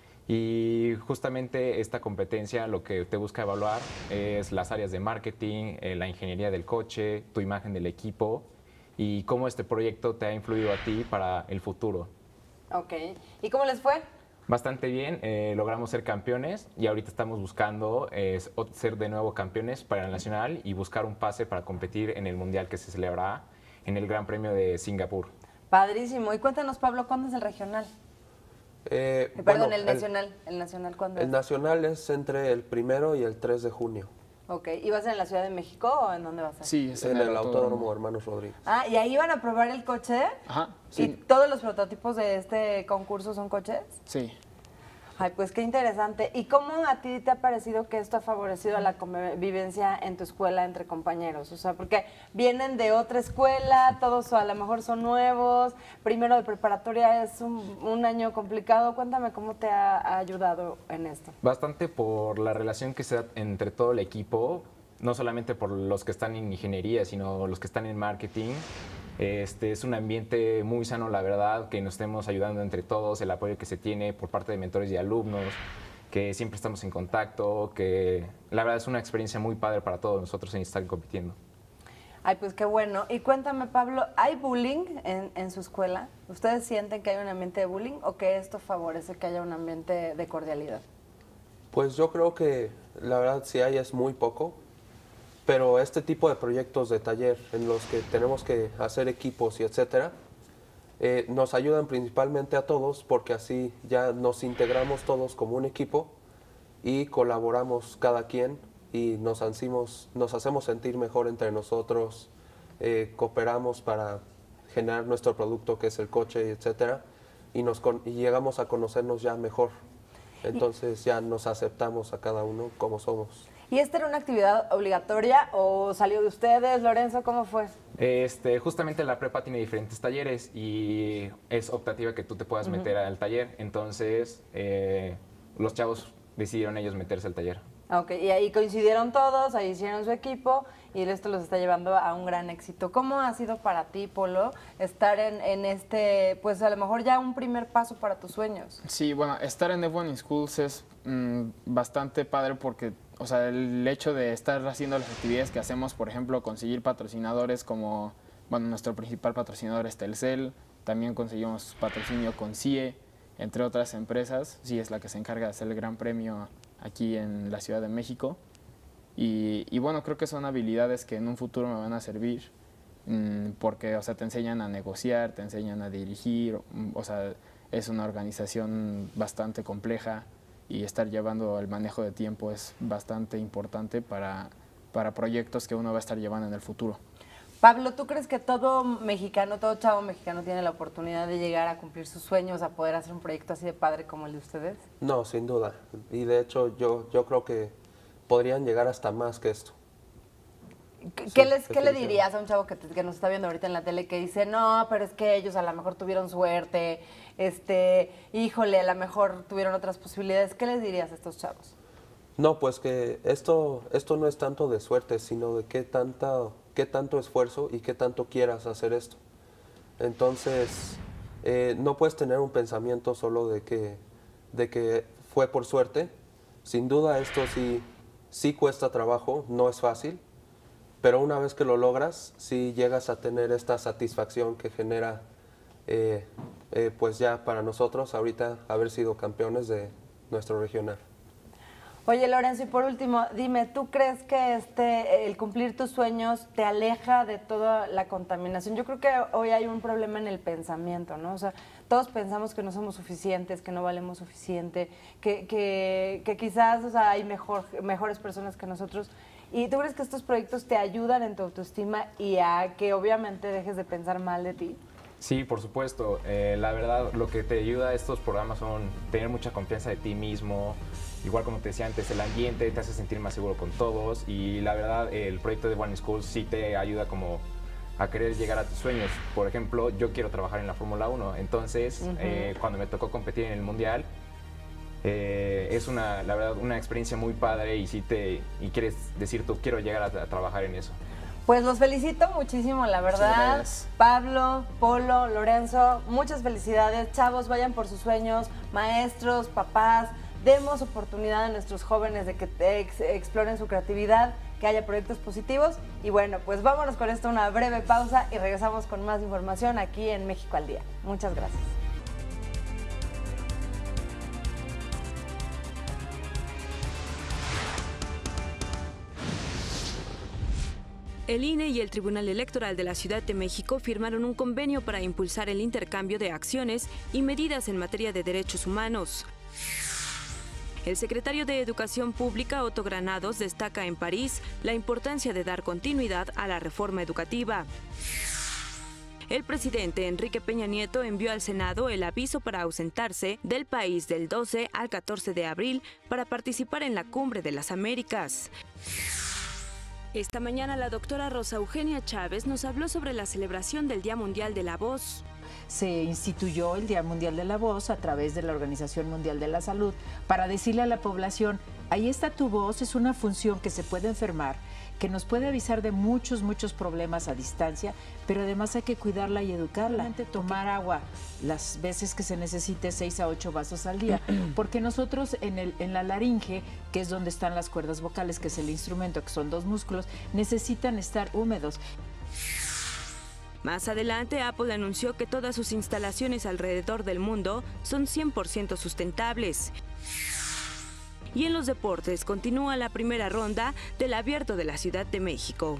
y justamente esta competencia lo que te busca evaluar es las áreas de marketing, la ingeniería del coche, tu imagen del equipo y cómo este proyecto te ha influido a ti para el futuro. Ok. ¿Y cómo les fue? Bastante bien, logramos ser campeones y ahorita estamos buscando ser de nuevo campeones para el nacional y buscar un pase para competir en el mundial que se celebrará en el Gran Premio de Singapur. Padrísimo. Y cuéntanos, Pablo, ¿cuándo es el regional? Perdón, el nacional. ¿El nacional cuándo es? El nacional es entre el 1 y el 3 de junio. Ok. ¿Y vas en la Ciudad de México o en dónde vas a ir? Sí, es en el Autódromo Hermanos Rodríguez. Ah, ¿y ahí van a probar el coche? Ajá, sí. ¿Y todos los prototipos de este concurso son coches? Sí. Ay, pues qué interesante. ¿Y cómo a ti te ha parecido que esto ha favorecido a la convivencia en tu escuela entre compañeros? O sea, porque vienen de otra escuela, todos a lo mejor son nuevos, primero de preparatoria es un año complicado. Cuéntame cómo te ha ayudado en esto. Bastante por la relación que se da entre todo el equipo, no solamente por los que están en ingeniería, sino los que están en marketing. Es un ambiente muy sano, la verdad, que nos estemos ayudando entre todos, el apoyo que se tiene por parte de mentores y alumnos, que siempre estamos en contacto, que la verdad es una experiencia muy padre para todos nosotros en estar compitiendo. Ay, pues qué bueno. Y cuéntame, Pablo, ¿hay bullying en su escuela? ¿Ustedes sienten que hay un ambiente de bullying o que esto favorece que haya un ambiente de cordialidad? Pues yo creo que la verdad si hay es muy poco. Pero este tipo de proyectos de taller en los que tenemos que hacer equipos y etcétera, nos ayudan principalmente a todos porque así ya nos integramos todos como un equipo y colaboramos cada quien y nos hacemos sentir mejor entre nosotros, cooperamos para generar nuestro producto que es el coche, etcétera, y llegamos a conocernos ya mejor. Entonces ya nos aceptamos a cada uno como somos. ¿Y esta era una actividad obligatoria o salió de ustedes, Lorenzo? ¿Cómo fue? Justamente la prepa tiene diferentes talleres y es optativa que tú te puedas meter al taller. Entonces, los chavos decidieron ellos meterse al taller. Ok, y ahí coincidieron todos, ahí hicieron su equipo y esto los está llevando a un gran éxito. ¿Cómo ha sido para ti, Polo, estar en este, pues a lo mejor ya un primer paso para tus sueños? Sí, bueno, estar en F1 Schools es bastante padre porque, o sea, el hecho de estar haciendo las actividades que hacemos, por ejemplo, conseguir patrocinadores como, bueno, nuestro principal patrocinador es Telcel, también conseguimos patrocinio con CIE, entre otras empresas. CIE es la que se encarga de hacer el Gran Premio aquí en la Ciudad de México. Y bueno, creo que son habilidades que en un futuro me van a servir porque, o sea, te enseñan a negociar, te enseñan a dirigir, o sea, es una organización bastante compleja y estar llevando el manejo de tiempo es bastante importante para proyectos que uno va a estar llevando en el futuro. Pablo, ¿tú crees que todo mexicano, todo chavo mexicano tiene la oportunidad de llegar a cumplir sus sueños, a poder hacer un proyecto así de padre como el de ustedes? No, sin duda. Y de hecho yo creo que podrían llegar hasta más que esto. ¿Qué le dirías a un chavo que nos está viendo ahorita en la tele que dice, no, pero es que ellos a lo mejor tuvieron suerte, híjole, a lo mejor tuvieron otras posibilidades? ¿Qué les dirías a estos chavos? No, pues que esto no es tanto de suerte, sino de qué tanto esfuerzo y qué tanto quieras hacer esto. Entonces, no puedes tener un pensamiento solo de que fue por suerte. Sin duda esto sí cuesta trabajo, no es fácil, pero una vez que lo logras, sí llegas a tener esta satisfacción que genera, pues ya para nosotros ahorita haber sido campeones de nuestro regional. Oye, Lorenzo, y por último, dime, ¿tú crees que el cumplir tus sueños te aleja de toda la contaminación? Yo creo que hoy hay un problema en el pensamiento, ¿no? O sea, todos pensamos que no somos suficientes, que no valemos suficiente, que quizás, o sea, hay mejores personas que nosotros. ¿Y tú crees que estos proyectos te ayudan en tu autoestima y a que obviamente dejes de pensar mal de ti? Sí, por supuesto. La verdad, lo que te ayuda a estos programas son tener mucha confianza de ti mismo. Igual como te decía antes, el ambiente te hace sentir más seguro con todos. Y la verdad, el proyecto de One School sí te ayuda como a querer llegar a tus sueños. Por ejemplo, yo quiero trabajar en la Fórmula 1. Entonces, cuando me tocó competir en el Mundial, es la verdad una experiencia muy padre y quieres decir tú, quiero llegar a trabajar en eso. Pues los felicito muchísimo, la verdad. Pablo, Polo, Lorenzo, muchas felicidades. Chavos, vayan por sus sueños. Maestros, papás, demos oportunidad a nuestros jóvenes de que exploren su creatividad, que haya proyectos positivos. Y bueno, pues vámonos con esto, una breve pausa y regresamos con más información aquí en México al Día. Muchas gracias. El INE y el Tribunal Electoral de la Ciudad de México firmaron un convenio para impulsar el intercambio de acciones y medidas en materia de derechos humanos. El secretario de Educación Pública, Otto Granados, destaca en París la importancia de dar continuidad a la reforma educativa. El presidente Enrique Peña Nieto envió al Senado el aviso para ausentarse del país del 12 al 14 de abril para participar en la Cumbre de las Américas. Esta mañana la doctora Rosa Eugenia Chávez nos habló sobre la celebración del Día Mundial de la Voz. Se instituyó el Día Mundial de la Voz a través de la Organización Mundial de la Salud para decirle a la población, ahí está tu voz, es una función que se puede enfermar, que nos puede avisar de muchos problemas a distancia, pero además hay que cuidarla y educarla. Tomar agua las veces que se necesite, 6 a 8 vasos al día, porque nosotros en la laringe, que es donde están las cuerdas vocales, que es el instrumento, que son 2 músculos, necesitan estar húmedos. Más adelante, Apple anunció que todas sus instalaciones alrededor del mundo son 100% sustentables. Y en los deportes continúa la primera ronda del Abierto de la Ciudad de México.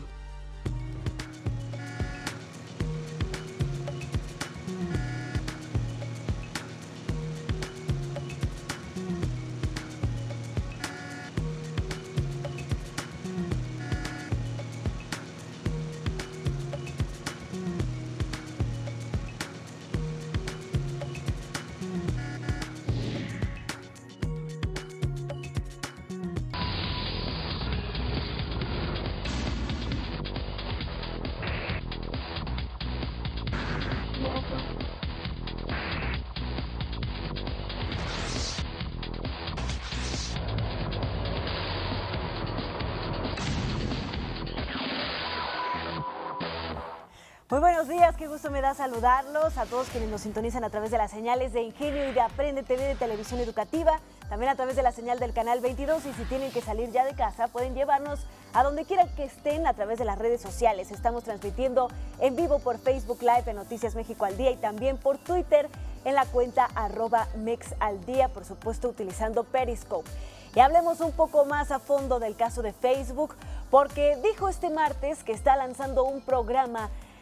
Muy buenos días, qué gusto me da saludarlos a todos quienes nos sintonizan a través de las señales de Ingenio y de Aprende TV de Televisión Educativa, también a través de la señal del canal 22 y si tienen que salir ya de casa pueden llevarnos a donde quiera que estén a través de las redes sociales. Estamos transmitiendo en vivo por Facebook Live en Noticias México al Día y también por Twitter en la cuenta @mexaldía, por supuesto utilizando Periscope. Y hablemos un poco más a fondo del caso de Facebook porque dijo este martes que está lanzando un programa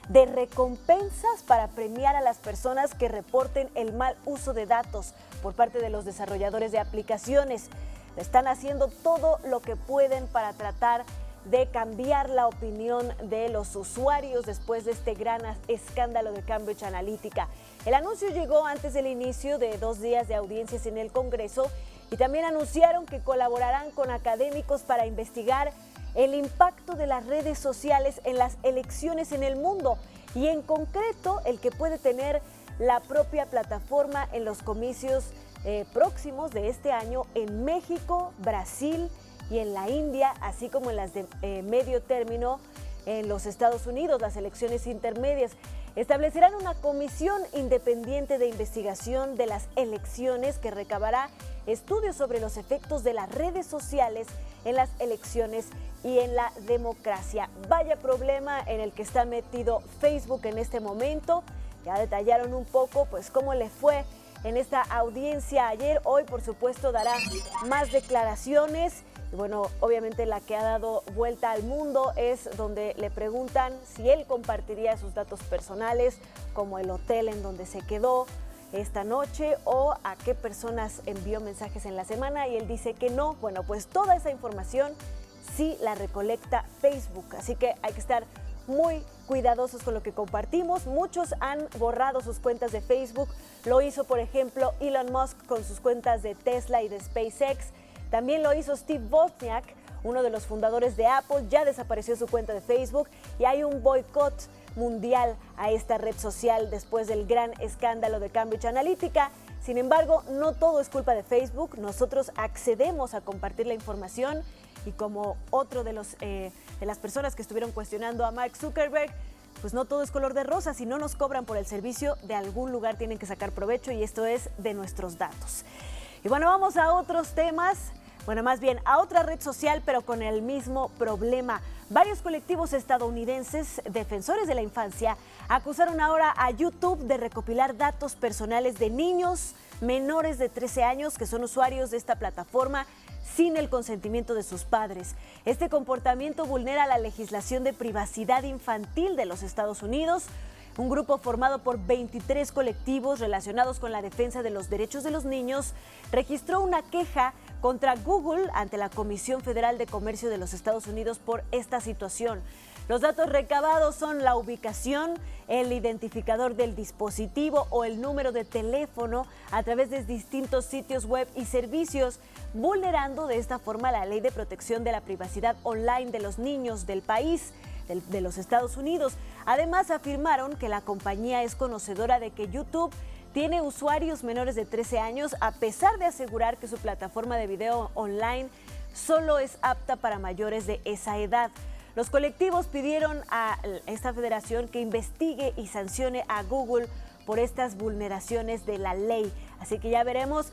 de recompensas para premiar a las personas que reporten el mal uso de datos por parte de los desarrolladores de aplicaciones. Están haciendo todo lo que pueden para tratar de cambiar la opinión de los usuarios después de este gran escándalo de Cambridge Analytica. El anuncio llegó antes del inicio de 2 días de audiencias en el Congreso y también anunciaron que colaborarán con académicos para investigar el impacto de las redes sociales en las elecciones en el mundo y en concreto el que puede tener la propia plataforma en los comicios próximos de este año en México, Brasil y en la India, así como en las de medio término en los Estados Unidos, las elecciones intermedias. Establecerán una comisión independiente de investigación de las elecciones que recabará estudios sobre los efectos de las redes sociales en las elecciones y en la democracia. Vaya problema en el que está metido Facebook en este momento. Ya detallaron un poco pues cómo le fue en esta audiencia ayer. Hoy, por supuesto, dará más declaraciones. Y bueno, obviamente la que ha dado vuelta al mundo es donde le preguntan si él compartiría sus datos personales, como el hotel en donde se quedó esta noche o a qué personas envió mensajes en la semana, y él dice que no. Bueno, pues toda esa información sí la recolecta Facebook, así que hay que estar muy cuidadosos con lo que compartimos. Muchos han borrado sus cuentas de Facebook. Lo hizo, por ejemplo, Elon Musk con sus cuentas de Tesla y de SpaceX. También lo hizo Steve Wozniak, uno de los fundadores de Apple. Ya desapareció su cuenta de Facebook y hay un boicot mundial a esta red social después del gran escándalo de Cambridge Analytica. Sin embargo, no todo es culpa de Facebook. Nosotros accedemos a compartir la información y como otro de las personas que estuvieron cuestionando a Mark Zuckerberg, pues no todo es color de rosa. Si no nos cobran por el servicio, de algún lugar tienen que sacar provecho y esto es de nuestros datos. Y bueno, vamos a otros temas. Bueno, más bien a otra red social, pero con el mismo problema. Varios colectivos estadounidenses defensores de la infancia acusaron ahora a YouTube de recopilar datos personales de niños menores de 13 años que son usuarios de esta plataforma sin el consentimiento de sus padres. Este comportamiento vulnera la legislación de privacidad infantil de los Estados Unidos. Un grupo formado por 23 colectivos relacionados con la defensa de los derechos de los niños registró una queja contra Google ante la Comisión Federal de Comercio de los Estados Unidos por esta situación. Los datos recabados son la ubicación, el identificador del dispositivo o el número de teléfono a través de distintos sitios web y servicios, vulnerando de esta forma la Ley de Protección de la Privacidad Online de los niños del país, de los Estados Unidos. Además, afirmaron que la compañía es conocedora de que YouTube tiene usuarios menores de 13 años, a pesar de asegurar que su plataforma de video online solo es apta para mayores de esa edad. Los colectivos pidieron a esta federación que investigue y sancione a Google por estas vulneraciones de la ley. Así que ya veremos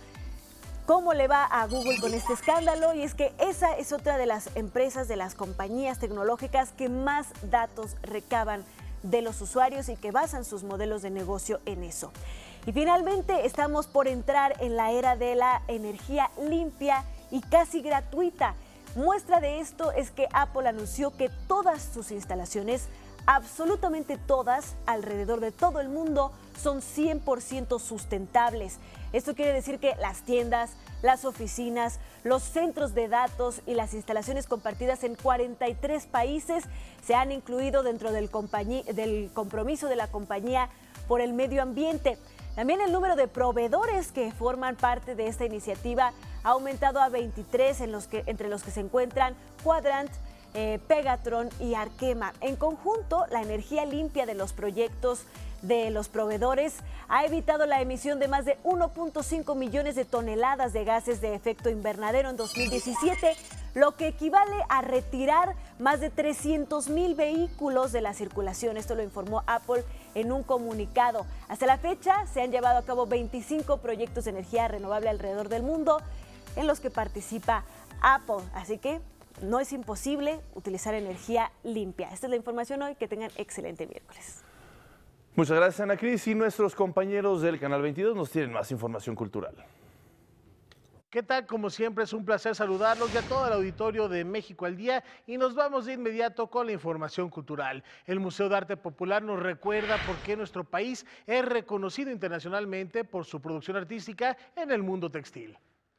cómo le va a Google con este escándalo, y es que esa es otra de las empresas, de las compañías tecnológicas que más datos recaban de los usuarios y que basan sus modelos de negocio en eso. Y finalmente estamos por entrar en la era de la energía limpia y casi gratuita. Muestra de esto es que Apple anunció que todas sus instalaciones, absolutamente todas, alrededor de todo el mundo, son 100% sustentables. Esto quiere decir que las tiendas, las oficinas, los centros de datos y las instalaciones compartidas en 43 países se han incluido dentro del compromiso de la compañía por el medio ambiente. También el número de proveedores que forman parte de esta iniciativa ha aumentado a 23, entre los que se encuentran Quadrant, Pegatron y Arkema. En conjunto, la energía limpia de los proyectos de los proveedores ha evitado la emisión de más de 1.5 millones de toneladas de gases de efecto invernadero en 2017, lo que equivale a retirar más de 300,000 vehículos de la circulación. Esto lo informó Apple en un comunicado. Hasta la fecha se han llevado a cabo 25 proyectos de energía renovable alrededor del mundo en los que participa Apple. Así que no es imposible utilizar energía limpia. Esta es la información hoy. Que tengan excelente miércoles. Muchas gracias, Ana Cris, y nuestros compañeros del Canal 22 nos tienen más información cultural. ¿Qué tal? Como siempre es un placer saludarlos y a todo el auditorio de México al Día, y nos vamos de inmediato con la información cultural. El Museo de Arte Popular nos recuerda por qué nuestro país es reconocido internacionalmente por su producción artística en el mundo textil.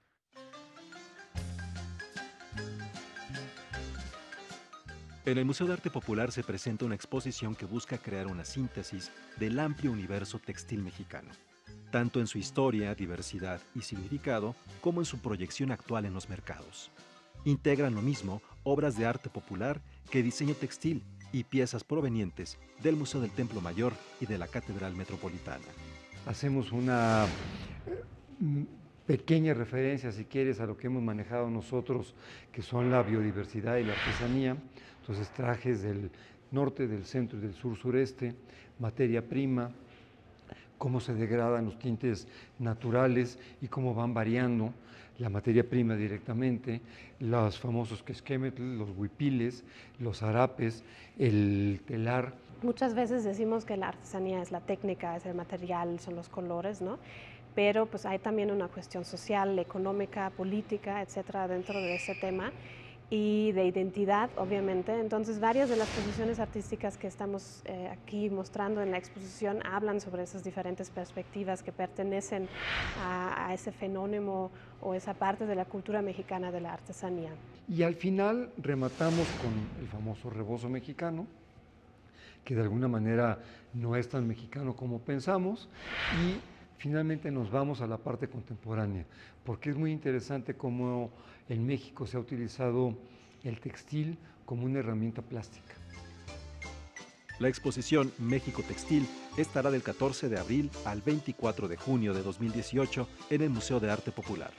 En el Museo de Arte Popular se presenta una exposición que busca crear una síntesis del amplio universo textil mexicano, tanto en su historia, diversidad y significado, como en su proyección actual en los mercados. Integran lo mismo obras de arte popular que diseño textil y piezas provenientes del Museo del Templo Mayor y de la Catedral Metropolitana. Hacemos una pequeña referencia, si quieres, a lo que hemos manejado nosotros, que son la biodiversidad y la artesanía. Entonces, trajes del norte, del centro y del sur-sureste, materia prima, cómo se degradan los tintes naturales y cómo van variando la materia prima directamente, los famosos quesquemetl, los huipiles, los harapes, el telar. Muchas veces decimos que la artesanía es la técnica, es el material, son los colores, ¿no? Pero pues hay también una cuestión social, económica, política, etcétera, dentro de ese tema, y de identidad, obviamente. Entonces, varias de las posiciones artísticas que estamos aquí mostrando en la exposición hablan sobre esas diferentes perspectivas que pertenecen a ese fenómeno o esa parte de la cultura mexicana de la artesanía. Y al final rematamos con el famoso rebozo mexicano, que de alguna manera no es tan mexicano como pensamos, y finalmente nos vamos a la parte contemporánea, porque es muy interesante cómo en México se ha utilizado el textil como una herramienta plástica. La exposición México Textil estará del 14 de abril al 24 de junio de 2018 en el Museo de Arte Popular.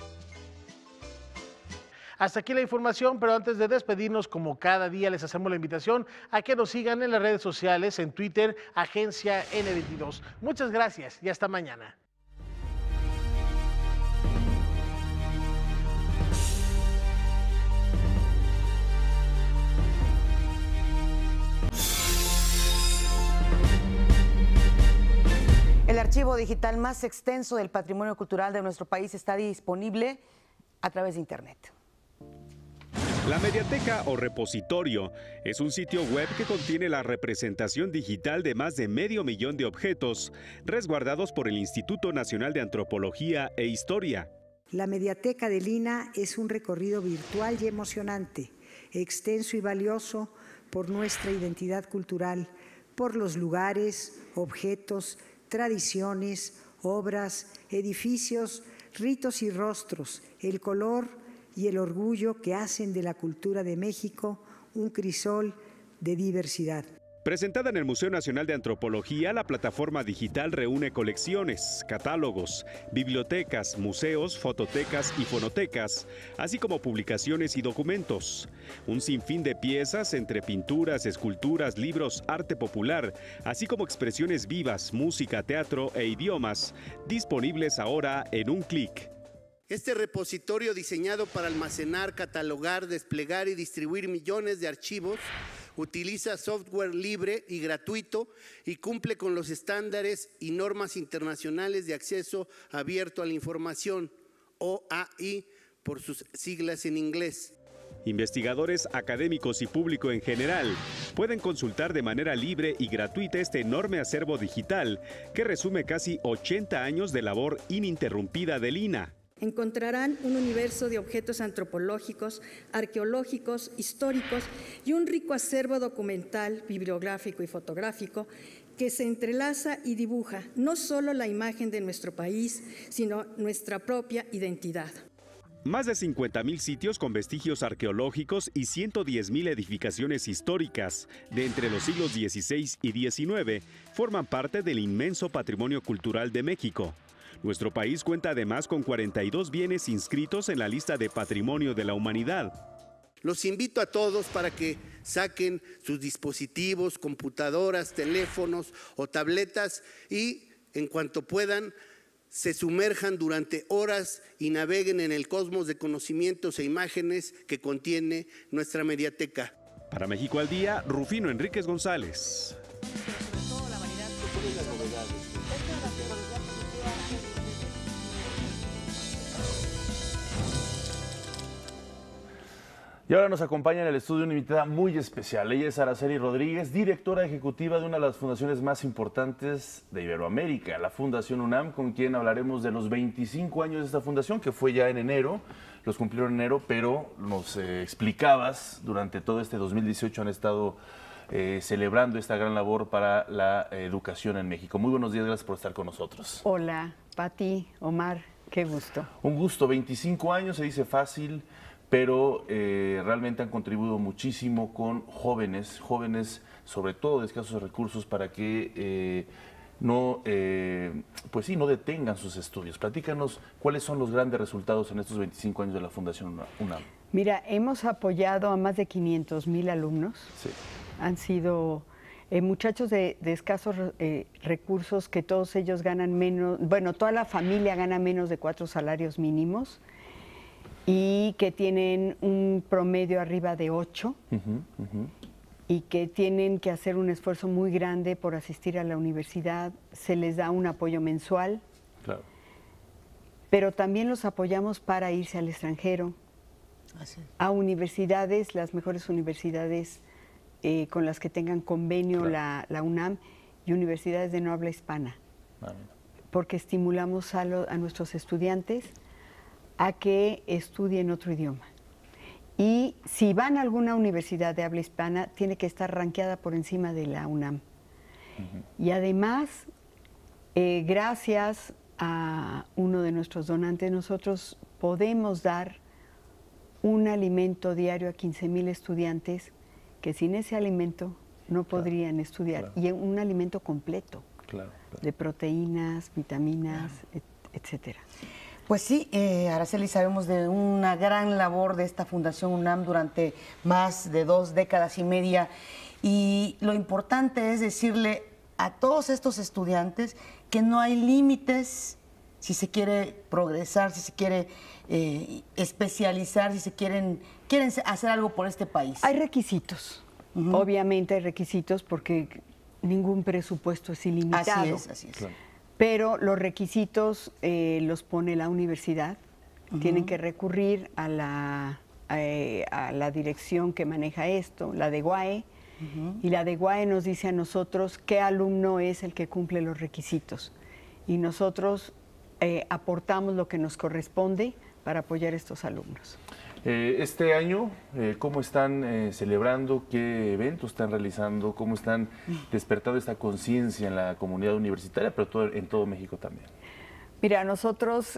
Hasta aquí la información, pero antes de despedirnos, como cada día, les hacemos la invitación a que nos sigan en las redes sociales, en Twitter, Agencia N22. Muchas gracias y hasta mañana. El archivo digital más extenso del patrimonio cultural de nuestro país está disponible a través de Internet. La Mediateca o Repositorio es un sitio web que contiene la representación digital de más de 500,000 de objetos resguardados por el Instituto Nacional de Antropología e Historia. La Mediateca del INAH es un recorrido virtual y emocionante, extenso y valioso por nuestra identidad cultural, por los lugares, objetos, tradiciones, obras, edificios, ritos y rostros, el color y el orgullo que hacen de la cultura de México un crisol de diversidad. Presentada en el Museo Nacional de Antropología, la plataforma digital reúne colecciones, catálogos, bibliotecas, museos, fototecas y fonotecas, así como publicaciones y documentos. Un sinfín de piezas entre pinturas, esculturas, libros, arte popular, así como expresiones vivas, música, teatro e idiomas, disponibles ahora en un clic. Este repositorio diseñado para almacenar, catalogar, desplegar y distribuir millones de archivos utiliza software libre y gratuito y cumple con los estándares y normas internacionales de acceso abierto a la información, OAI por sus siglas en inglés. Investigadores, académicos y público en general pueden consultar de manera libre y gratuita este enorme acervo digital que resume casi 80 años de labor ininterrumpida del INAH. Encontrarán un universo de objetos antropológicos, arqueológicos, históricos y un rico acervo documental, bibliográfico y fotográfico que se entrelaza y dibuja no solo la imagen de nuestro país, sino nuestra propia identidad. Más de 50,000 sitios con vestigios arqueológicos y 110,000 edificaciones históricas de entre los siglos XVI y XIX forman parte del inmenso patrimonio cultural de México. Nuestro país cuenta además con 42 bienes inscritos en la lista de Patrimonio de la Humanidad. Los invito a todos para que saquen sus dispositivos, computadoras, teléfonos o tabletas y, en cuanto puedan, se sumerjan durante horas y naveguen en el cosmos de conocimientos e imágenes que contiene nuestra Mediateca. Para México al Día, Rufino Enríquez González. Y ahora nos acompaña en el estudio una invitada muy especial. Ella es Araceli Rodríguez, directora ejecutiva de una de las fundaciones más importantes de Iberoamérica, la Fundación UNAM, con quien hablaremos de los 25 años de esta fundación, que fue ya en enero, los cumplieron en enero, pero nos explicabas, durante todo este 2018 han estado celebrando esta gran labor para la educación en México. Muy buenos días, gracias por estar con nosotros. Hola, Pati, Omar, qué gusto. Un gusto, 25 años, se dice fácil, pero realmente han contribuido muchísimo con jóvenes sobre todo de escasos recursos, para que no detengan sus estudios. Platícanos cuáles son los grandes resultados en estos 25 años de la Fundación UNAM. Mira, hemos apoyado a más de 500,000 alumnos. Sí. Han sido muchachos de escasos recursos, que todos ellos ganan menos, bueno, toda la familia gana menos de 4 salarios mínimos, y que tienen un promedio arriba de 8, y que tienen que hacer un esfuerzo muy grande por asistir a la universidad. Se les da un apoyo mensual, claro, pero también los apoyamos para irse al extranjero, a universidades, las mejores universidades con las que tengan convenio, claro, la UNAM, y universidades de no habla hispana, porque estimulamos a nuestros estudiantes a que estudien otro idioma. Y si van a alguna universidad de habla hispana, tiene que estar rankeada por encima de la UNAM. Y además, gracias a uno de nuestros donantes, nosotros podemos dar un alimento diario a 15,000 estudiantes que sin ese alimento no podrían estudiar. Claro. Y un alimento completo, de proteínas, vitaminas, etcétera. Pues sí, Araceli, sabemos de una gran labor de esta Fundación UNAM durante más de 2 décadas y media, y lo importante es decirle a todos estos estudiantes que no hay límites si se quiere progresar, si se quiere especializar, si se quieren hacer algo por este país. Hay requisitos, obviamente hay requisitos, porque ningún presupuesto es ilimitado. Así es. Claro. Pero los requisitos los pone la universidad. Tienen que recurrir a la dirección que maneja esto, la de GUAE, y la de GUAE nos dice a nosotros qué alumno es el que cumple los requisitos. Y nosotros aportamos lo que nos corresponde para apoyar a estos alumnos. Este año, ¿cómo están celebrando? ¿Qué eventos están realizando? ¿Cómo están despertando esta conciencia en la comunidad universitaria, pero en todo México también? Mira, nosotros,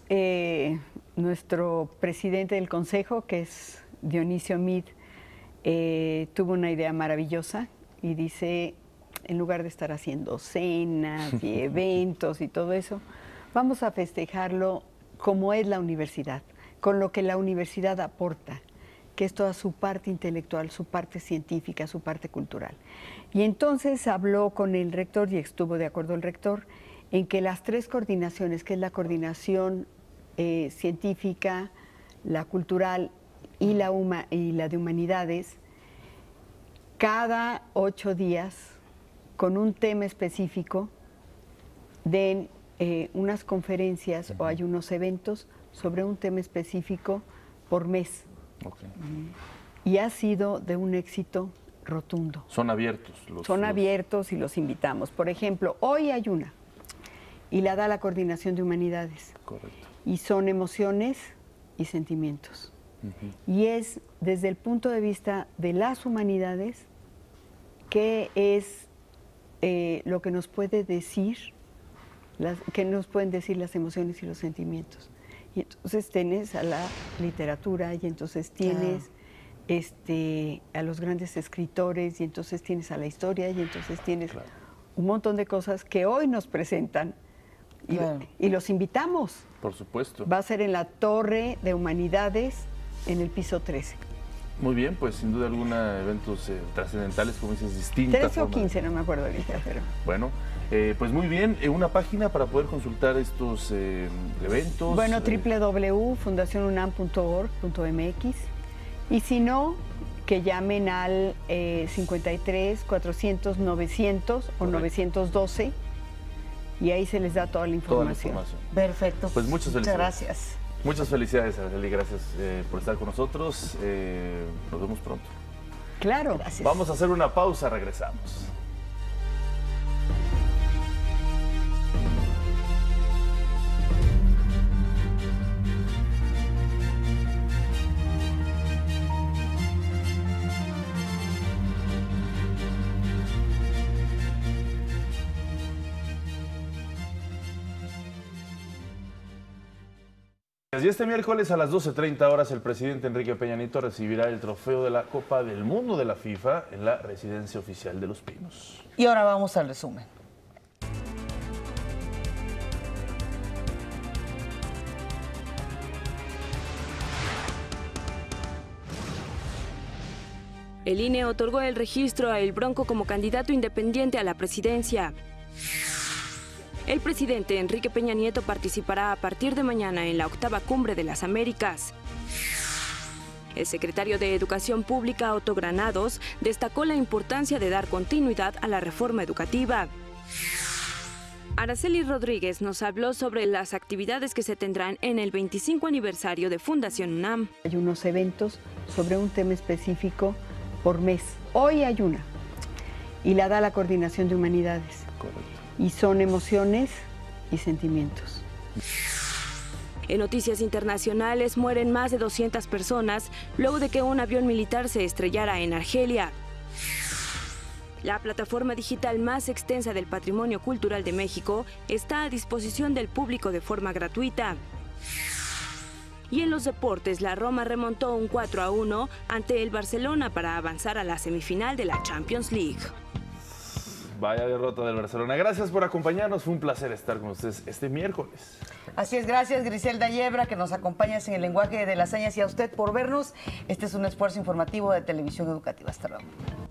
nuestro presidente del consejo, que es Dionisio Mid, tuvo una idea maravillosa y dice, en lugar de estar haciendo cenas y eventos y todo eso, vamos a festejarlo como es la universidad, con lo que la universidad aporta, que es toda su parte intelectual, su parte científica, su parte cultural. Y entonces habló con el rector, y estuvo de acuerdo el rector, en que las 3 coordinaciones, que es la coordinación científica, la cultural y la de humanidades, cada 8 días, con un tema específico, den unas conferencias o hay unos eventos sobre un tema específico por mes. Y ha sido de un éxito rotundo. Son abiertos. Son abiertos y los invitamos. Por ejemplo, hoy hay una, y la da la Coordinación de Humanidades. Correcto. Y son emociones y sentimientos. Y es desde el punto de vista de las humanidades, qué es lo que nos puede decir, que nos pueden decir las emociones y los sentimientos. Y entonces tienes a la literatura, y entonces tienes a los grandes escritores, y entonces tienes a la historia, y entonces tienes un montón de cosas que hoy nos presentan. Y los invitamos. Por supuesto. Va a ser en la Torre de Humanidades, en el piso 13. Muy bien, pues sin duda alguna eventos trascendentales, como dices, distintas. 13 o 15, no me acuerdo ahorita, pero... Bueno, pues muy bien, una página para poder consultar estos eventos. Bueno, www.fundacionunam.org.mx, y si no, que llamen al 53 400 900 o 912, y ahí se les da toda la información. Perfecto. Pues muchas felicidades. Gracias. Muchas felicidades, Araceli, gracias por estar con nosotros. Nos vemos pronto. Claro. Gracias. Vamos a hacer una pausa, regresamos. Y este miércoles a las 12:30 horas el presidente Enrique Peña Nieto recibirá el trofeo de la Copa del Mundo de la FIFA en la residencia oficial de Los Pinos. Y ahora vamos al resumen. El INE otorgó el registro a El Bronco como candidato independiente a la presidencia. El presidente Enrique Peña Nieto participará a partir de mañana en la 8ª Cumbre de las Américas. El secretario de Educación Pública, Otto Granados, destacó la importancia de dar continuidad a la reforma educativa. Araceli Rodríguez nos habló sobre las actividades que se tendrán en el 25 aniversario de Fundación UNAM. Hay unos eventos sobre un tema específico por mes. Hoy hay una y la da la Coordinación de Humanidades. Correcto. Y son emociones y sentimientos. En noticias internacionales, mueren más de 200 personas luego de que un avión militar se estrellara en Argelia. La plataforma digital más extensa del patrimonio cultural de México está a disposición del público de forma gratuita. Y en los deportes, la Roma remontó un 4-1 ante el Barcelona para avanzar a la semifinal de la Champions League. Vaya derrota del Barcelona. Gracias por acompañarnos. Fue un placer estar con ustedes este miércoles. Así es, gracias Griselda Yebra, que nos acompañas en el lenguaje de las señas, y a usted por vernos. Este es un esfuerzo informativo de Televisión Educativa. Hasta luego.